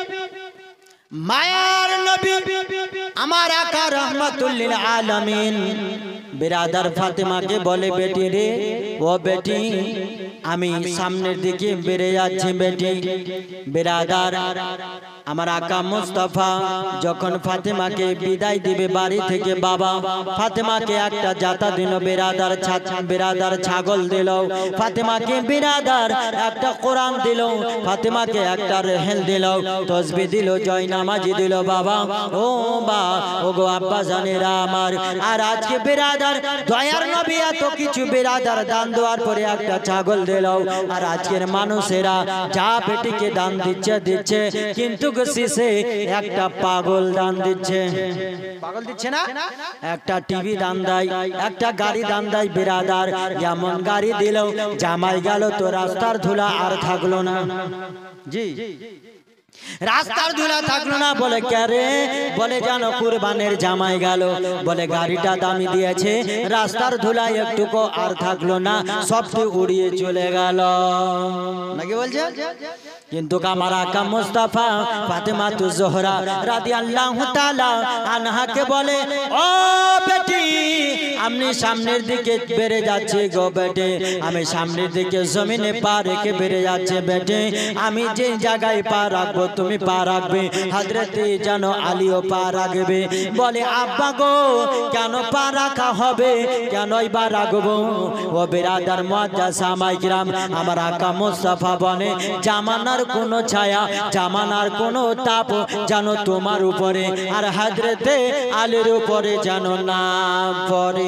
মায়ার নবী আমার আকা রহমাতুল লিল আলামিন বিরাদার ফাতেমাকে বলে, বেটি রে ও বেটি আমি সামনের দিকে বেড়ে যাচ্ছি বেটি। বিরাদার আমার আকা মুস্তাফা যখন ফাতেমাকে বিদায় দিবে বাড়ি থেকে, বাবা ফাতেমাকে একটা জাতা দিল, বিরাদার বিরাদার ছাগল দিল, ফাতেমাকে বিরাদার একটা কোরআন দিল, ফাতেমাকে একটা রেহেল দিল, তসবিহ দিল, জয় নামাজি দিল। বাবা ও বা ও গো আব্বা জানেরা আমার, আর আজকে বিরাদার দয়ার নবী এত কিছু বিরাদার দান দেওয়ার পরে একটা ছাগল দিল। আর আজকের মানুষেরা যা বেটিকে দান দিচ্ছে দিচ্ছে, কিন্তু শেষে একটা পাগল দান দিচ্ছে। পাগল দিচ্ছে না, একটা টিভি দান দেয়, একটা গাড়ি দান দেয়। বিরাদার যেমন গাড়ি দিল, জামাই গেল তো রাস্তার ধুলা আর থাকলো না। জি রাস্তার ধুলা থাকলো না। বলে ক্যারে? বলে জানো কুরবানের জামাই গেল, বলে গাড়িটা দামি দিয়েছে, রাস্তার ধুলা একটুকু আর থাকলো না, সবটি উড়িয়ে চলে গেল। নাকি বলছে? কিন্তু আমার আকা মুস্তাফা ফাতেমা তু জোহরা রাদিয়াল্লাহু তাআলা আনহাকে বলে, ও বেটি আপনি সামনের দিকে বেড়ে যাচ্ছে গো বেটে, আমি সামনের দিকে জমিনে পা রেখে বেড়ে যাচ্ছে বেটে, আমি যে জায়গায় পা রাখবো তুমি পা রাখবে, হযরতে জানো আলীও পা রাখবে। বলে আব্বা গো কেন পা রাখা হবে, কেনই বা রাখবো? ও বিরাদার মুআজ্জাজ সামাই কিরাম আমার আকা মুস্তাফা বলে, জামানার কোনো ছায়া জামানার কোনো তাপ জানো তোমার উপরে আর হযরতে আলীর উপরে জানো না পড়ে।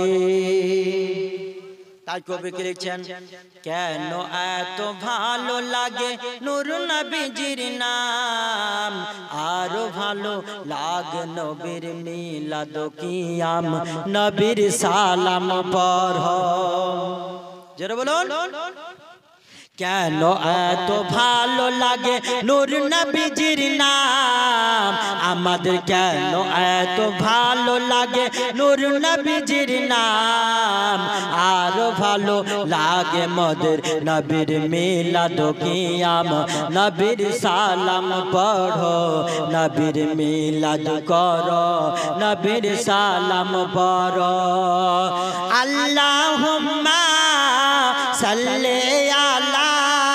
তাই কবি লিখছেন, কেন এত ভালো লাগে নূর নবীজির নাম, আরো ভালো লাগে নবীর মিলাদ কিয়াম, নবীর সালাম পড়ো। জোরে বলুন, কেন এত ভালো লাগে নূর নবীজির নাম, আমাদের কেন এত ভালো লাগে নূর নবীজির নাম, আরো ভালো লাগে মদের নবীর মিলাদ কিয়াম, নবীর সালাম পড়ো, নবীর মিলাদ করো, নবীর সালাম পড়ো। আল্লাহুম্মা সাল্লি আলা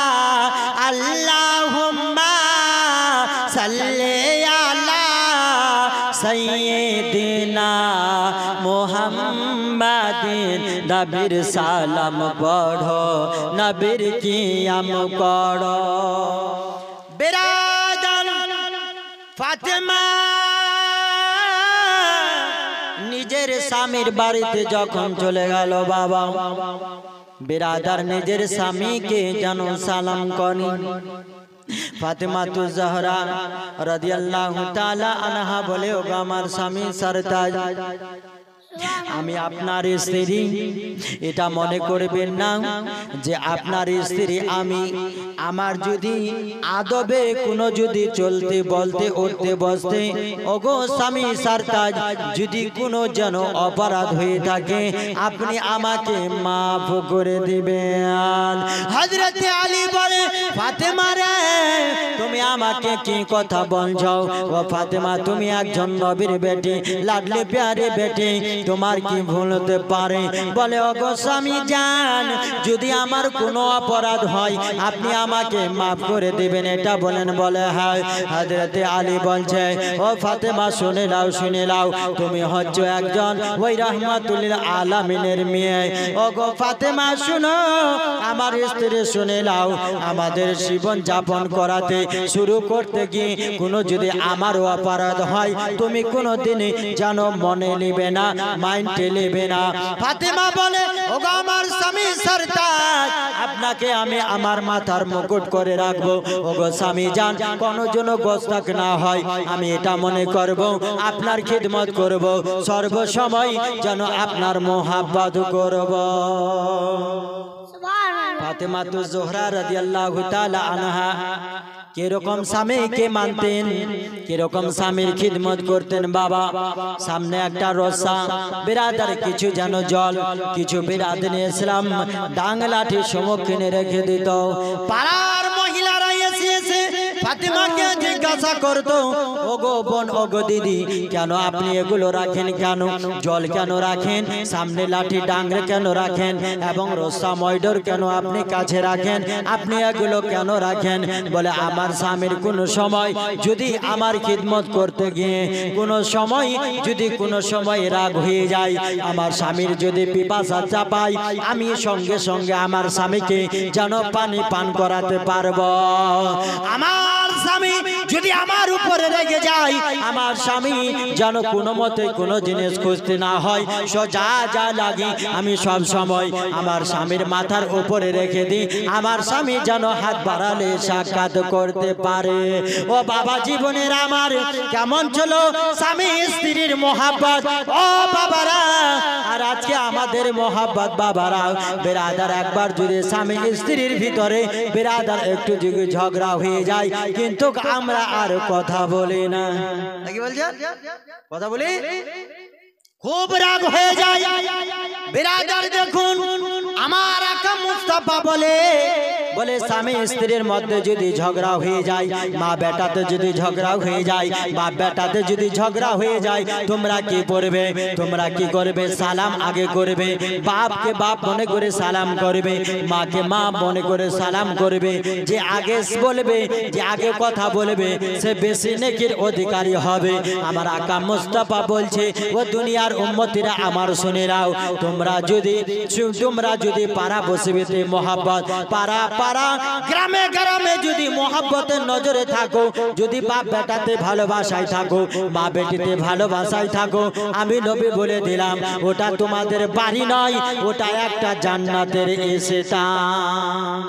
আল্লাহুম্মা সাল্লি আলা সাইয়্যিদিনা মুহাম্মাদিন, নবীর সালাম পড়ো, নবীর কিয়াম করো। বিরাদার ফাতেমা নিজের স্বামীর বাড়িতে যখন চলে গেল, বাবা বিরাদার নিজের স্বামীকে যেন সালাম করে। ফাতেমা তু জোহরা রাদিয়াল্লাহু তাআলা আনহা বলে, ও আমার স্বামী সরতাজ, আমি আপনার স্ত্রী, এটা মনে করবেন না যে আপনার স্ত্রী আমি। আমার যদি আদবে কোনো যদি চলতে বলতে উঠতে বসতে ওগো স্বামী সরতাজ যদি কোনো যেন অপরাধ হয়ে থাকে আপনি আমাকে মাফ করে দিবেন। হযরত আলী বলে, ফাতেমা রে তুমি আমাকে কি কথা বলছো? ও ফাতেমা তুমি একজন নবীর বেটি, লাডলি প্যারে বেটি, তোমার কি ভুল হতে পারে? বলে ওগো স্বামী জান, যদি আমার কোনো অপরাধ হয় আপনি আমাকে মাফ করে দিবেন, এটা বলেন। বলে হ্যাঁ। হযরতে আলী বলছে, ও ফাতেমা শুনে নাও, শুনে নাও, তুমি হচ্ছ একজন ওই রাহমাতুল আলামিনের মেয়ে। ও গো ফাতেমা শুনো, আমার স্ত্রী শুনে নাও, আমাদের জীবন যাপন করাতে শুরু করতে গিয়ে কোনো যদি আমারও অপরাধ হয়, তুমি কোনো দিন যেন মনে নেবে না, মাইন্ডে নেবে না। ফাতেমা বলে, ও গো আমার স্বামী সরতাজ, আপনাকে আমি আমার মাথার মুকুট করে রাখবো। ও গো স্বামী জান, কোনো যেন গোস্তাক না হয়, আমি এটা মনে করব, আপনার খিদমত করব, সর্বসময় যেন আপনার মোহাব্বত করব। ফাতেমা তো জোহরা রাদিয়াল্লাহু তাআলা আনহা কিরকম স্বামীকে মানতেন, কিরকম স্বামীর খিদমত করতেন বাবা। সামনে একটা রসা, বিরাদার কিছু যেন জল, কিছু বিরাদন ইসলাম ডাং লাঠি সম্মুখীনে রেখে দিত। পাড়ার মহিলারা এসে এসে ফাতেমাকে জিজ্ঞাসা করতো, ওগো বোন, ওগো দিদি, কেন আপনি এগুলো রাখেন, কেন জল কেন রাখেন, সামনে লাঠি ডাংরে কেন রাখেন, এবং রসা ময়ডর কেন আপনি কাছে রাখেন, আপনি এগুলো কেন রাখেন? বলে আমার স্বামীর কোনো সময় যদি আমার খিদমত করতে গিয়ে কোনো সময় যদি কোনো সময় রাগ হয়ে যায়, আমার স্বামীর যদি পিপাসা চাপায়, আমি সঙ্গে সঙ্গে আমার স্বামীকে যেন পানি পান করাতে পারবো। আমার স্বামী যদি আমার উপরে রেগে যায়, আমার স্বামী যেন কোনো মতে কোনো জিনিস খুঁজতে না হয়, যা যা লাগে আমি সব সময় আমার স্বামীর মাথার উপরে রেখে দিই, আমার স্বামী যেন হাত বাড়ালে সাক্ষাৎ করতে পারে। ও বাবা, জীবনের আমার কেমন ছিল স্বামী স্ত্রীর মোহাব্বত, ও বাবারা। আর আজকে আমাদের মোহাব্বত বাবারা, বেরাদার একবার যদি স্বামী স্ত্রীর ভিতরে বেরাদার একটু যদি ঝগড়া হয়ে যায়, কিন্তু আমরা আর কথা বলি না। কি বলছেন? কথা বলি, খুব রাগ হয়ে যায়। বিরাদার দেখুন, আমার আকা মুস্তাফা বলে বলে স্বামী স্ত্রীর মধ্যে যদি ঝগড়া হয়ে যায়, মা বেটাতে যদি ঝগড়া হয়ে যায়, বাপ বেটাতে যদি ঝগড়া হয়ে যায়, তোমরা কি করবে? তোমরা কি করবে? সালাম আগে করবে, বাপকে বাপ মনে করে সালাম করবে, মাকে মা মনে করে সালাম করবে। যে আগে বলবে, যে আগে কথা বলবে, সে বেশি নেকির অধিকারী হবে। আমার আকা মুস্তাফা বলছে, ও দুনিয়ার উম্মতিরা আমার শুনে নাও, তোমরা যদি তোমরা যদি পাড়া বসবিতে মোহাব্বত, পাড়া পাড়া গ্রামে গ্রামে যদি মোহাব্বতের নজরে থাকো, যদি বাপ বেটাতে ভালোবাসায় থাকো, মা বেটিতে ভালোবাসায় থাকো, আমি নবী বলে দিলাম, ওটা তোমাদের বাড়ি নয়, ওটা একটা জান্নাতের স্থান।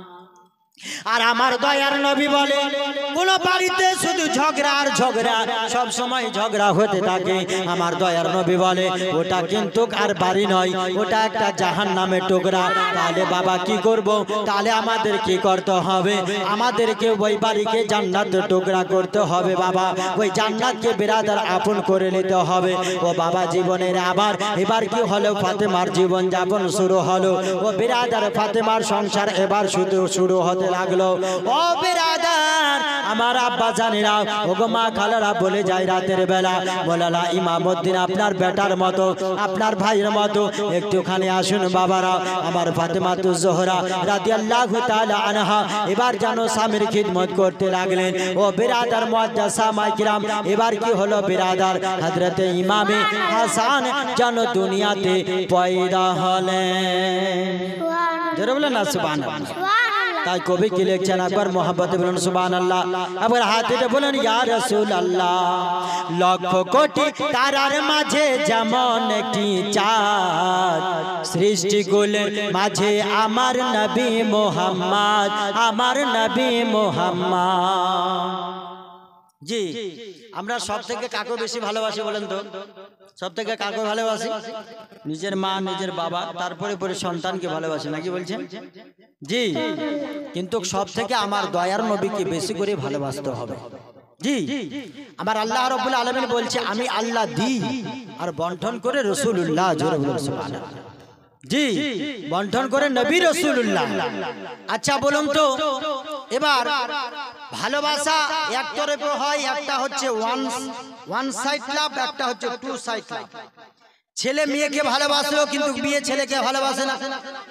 আর আমার দয়ার নবী বলে, কোন বাড়িতে শুধু ঝগড়া আর ঝগড়া, সব সময় ঝগড়া হতে থাকে, আমার দয়ার নবী বলে ওটা কিন্তু আর বাড়ি নয়, ওটা একটা জাহান্নামের টুকরা। তাহলে বাবা কি করব? তাহলে আমাদের কি করতে হবে? আমাদেরকে ওই বাড়িকে জান্নাতের টুকরা করতে হবে বাবা, ওই জান্নাতকে বিরাদার আপন করে নিতে হবে। ও বাবা, জীবনের আবার এবার কি হলো? ফাতেমার জীবন যাপন শুরু হলো। ও বিরাদার, ফাতেমার সংসার এবার শুধু শুরু হতে লাগলো। ও বিরাদার, আমার আব্বা জানেরা, ও গো মা খালারা বলে যায় রাতের বেলা, বলালা ইমামউদ্দিন আপনার বেটার মতো, আপনার ভাইয়ের মতো একটুখানি আসুন বাবারা। আমার ফাতেমা তু জোহরা রাদিয়াল্লাহু তাআলা আনহা এবার যেন স্বামীর খিদমত করতে লাগলেন। ও বিরাদার মুআজ্জাজ সাহাবায়ে কিরাম, এবার কি হলো বিরাদার? হযরতে ইমামে হাসান যেন দুনিয়াতে পয়দা হলেন। জোরে বলেন না সুবহানাল্লাহ। তাই কবি কি লিখছেন? একবার মোহাব্বতে বলুন সুবহানাল্লাহ, একবার হাতে বলেন ইয়া রাসূলুল্লাহ। লক্ষ কোটি তারার মাঝে যেমন একটি চাঁদ, সৃষ্টিগুলোর মাঝে আমার নবী মুহাম্মদ, আমার নবী মুহাম্মদ। জি, আমরা সব থেকে কাকে বেশি ভালোবাসি বলেন তো? সব থেকে কাকে ভালোবাসি? নিজের মা, নিজের বাবা, তারপরে পরে সন্তানকে ভালোবাসি, নাকি বলছেন? জি, কিন্তু সব থেকে আমার দয়ার নবীকে বেশি করে ভালোবাসতে হবে। জি, আমার আল্লাহ রাব্বুল আলামিন বলছে, আমি আল্লাহ দিই আর বন্টন করে রাসূলুল্লাহ। জোরে বলুন সুবহানাল্লাহ। জি, বন্টন করে নবী রাসূলুল্লাহ। আচ্ছা বলুন তো, এবার ভালোবাসা এক তরফে হয়, একটা হচ্ছে ওয়ান ওয়ান সাইড লাভ, একটা হচ্ছে টু সাইড লাভ। ছেলে মেয়েকে ভালোবাসলো, কিন্তু মেয়ে ছেলেকে ভালোবাসে না।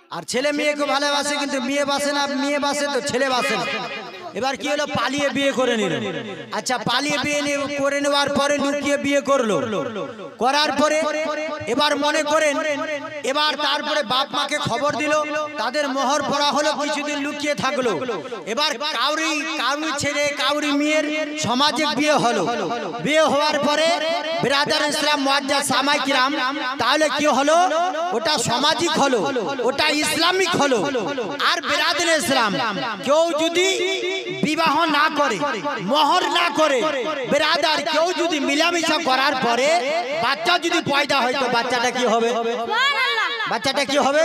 আর ছেলে মেয়েকে ভালোবাসে কিন্তু মেয়ে বাসে না, মেয়ে বাসে তো ছেলে বাসে না। এবার কি হলো, পালিয়ে বিয়ে করে নিল। আচ্ছা, পালিয়ে বিয়ে করে নেওয়ার পরে লুকিয়ে বিয়ে করলো, করার পরে এবার মনে করেন এবার তারপরে বাপ মাকে খবর দিল, তাদের মোহর পড়া হলো, কিছুদিন লুকিয়ে থাকলো। এবার কাউরি কাউরি ছেলে কাউরি মেয়ের সমাজে বিয়ে হলো। বিয়ে হওয়ার পরে বিরাদার ইসলাম মুআজ্জাজ সামাই কিরাম, তাহলে কি হলো, ওটা সামাজিক হলো, ওটা ইসলামিক হলো। আর বিরাদার ইসলাম কেউ যদি বিবাহ না করে, মোহর না করে, বিরাদার কেউ যদি মিলামিশা করার পরে বাচ্চা যদি পয়দা হয়, তো বাচ্চাটা কি হবে? বাচ্চাটা কি হবে?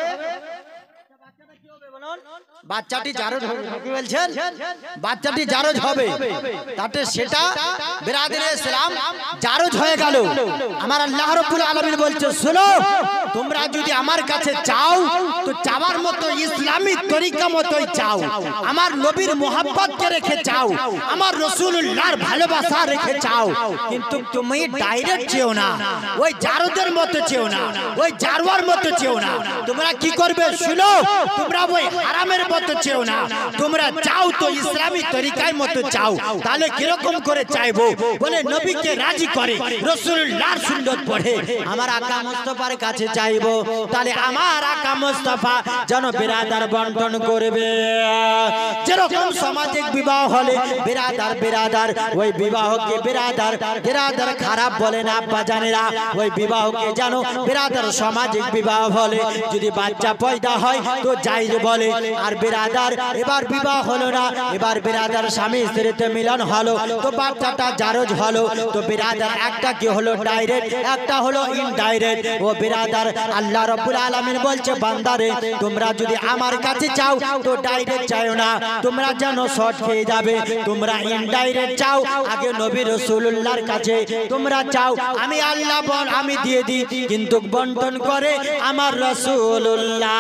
বাচ্চাটি জারজ হবে। কি বলছেন? বাচ্চাটি জারজ হবে, তাতে সেটা বিরাদার ইসলাম জারজ হয়ে গেল। আমার আল্লাহ রাব্বুল আলামিন বলছে, শোনো, তোমরা যদি আমার কাছে চাও তো চাওয়ার মতো ইসলামী তরিকা মতোই চাও, আমার নবীর মোহাব্বতকে রেখে চাও, আমার রাসূলুল্লাহর ভালোবাসা রেখে চাও, কিন্তু তুমি ডাইরেক্ট চেও না, ওই জারজের মতো চেও না, ওই জারওয়ার মতো চেও না। তোমরা কি করবে শুনো, তোমরা ওই হারামের মতো চেও না, তোমরা চাও তো ইসলামী তরিকার মতো চাও। তাহলে কিরকম করে চাইবো? বলে নবীকে রাজি করে, রাসূলুল্লাহর সুন্নাত পড়ে আমার আকা মুস্তাফার কাছে চাইবো। তাহলে আমার আকা মুস্তাফা যেন বিরাদার বন্টন করবে। যেরকম সামাজিক বিবাহ হলে বিরাদার বিরাদার ওই বিবাহকে বিরাদার বিরাদার খারাপ বলে না আব্বা জানেরা, ওই বিবাহকে যেন বিরাদার সামাজিক বিবাহ বলে। যদি বাচ্চা পয়দা হয় তো জায়েজ বলে। আর বিরাদার এবার বিবাহ হলো না, এবার বিরাদার স্বামী স্ত্রীতে মিলন হলো, তো বাচ্চাটা জারজ হলো। তো বিরাদার একটা কি হলো ডাইরেক্ট, একটা হলো ইনডাইরেক্ট। ও বিরাদার আল্লাহ রাব্বুল আলামিন বলছে, বান্দারে তোমরা যদি আমার কাছে চাও তো ডাইরেক্ট চাও না, তোমরা যেন শর্ট খেয়ে যাবে। তোমরা ইনডাইরেক্ট চাও, আগে নবী রাসূলুল্লাহর কাছে তোমরা চাও, আমি আল্লাহ বল আমি দিয়ে দিই, কিন্তু বন্টন করে আমার রাসূলুল্লাহ।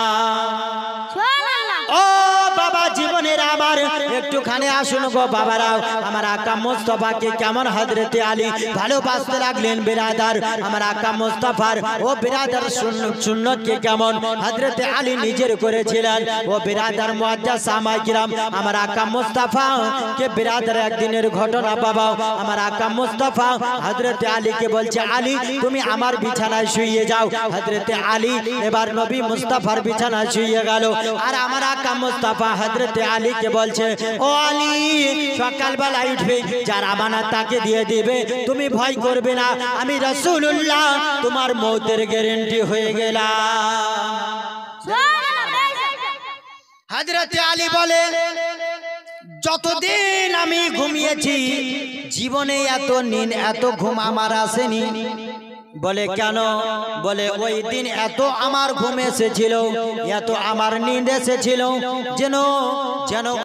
ও বাবা জীবনের আমার একটুখানি আসুন গো বাবারাও, আমার আকা মুস্তাফাকে কেমন হযরতে আলী ভালোবাসতে লাগলেন বিরাদার। আমার আকা মুস্তাফার ও বিরাদার সুন্নতকে কেমন হযরতে আলী নিজের করেছিলেন। ও বিরাদার মুআজ্জাজ সামাই কিরাম, আমার আকা মুস্তাফা কে বিরাদার একদিনের ঘটনা বাবা, আমার আকা মুস্তাফা হযরতে আলীকে বলছে, আলী তুমি আমার বিছানায় শুইয়ে যাও। হযরতে আলী এবার নবী মুস্তাফার বিছানায় শুইয়ে গেল। আর আমার আকা মুস্তাফা হযরতে আলী কে বলছে, ও আলী সকাল বেলায় উঠবে, যার আমানত তাকে দিয়ে দিবে, তুমি ভয় করবে না, আমি রাসূলুল্লাহ তোমার মওতের গ্যারান্টি হয়ে গেলাম। হযরতে আলী বলে, যতদিন আমি ঘুমিয়েছি জীবনে এত নিন এত ঘুম আমার আসেনি। বলে কেন? বলে ওই দিন এত আমার ঘুম এসেছিল, এত আমার নিন্দ এসেছিল, যেন যেন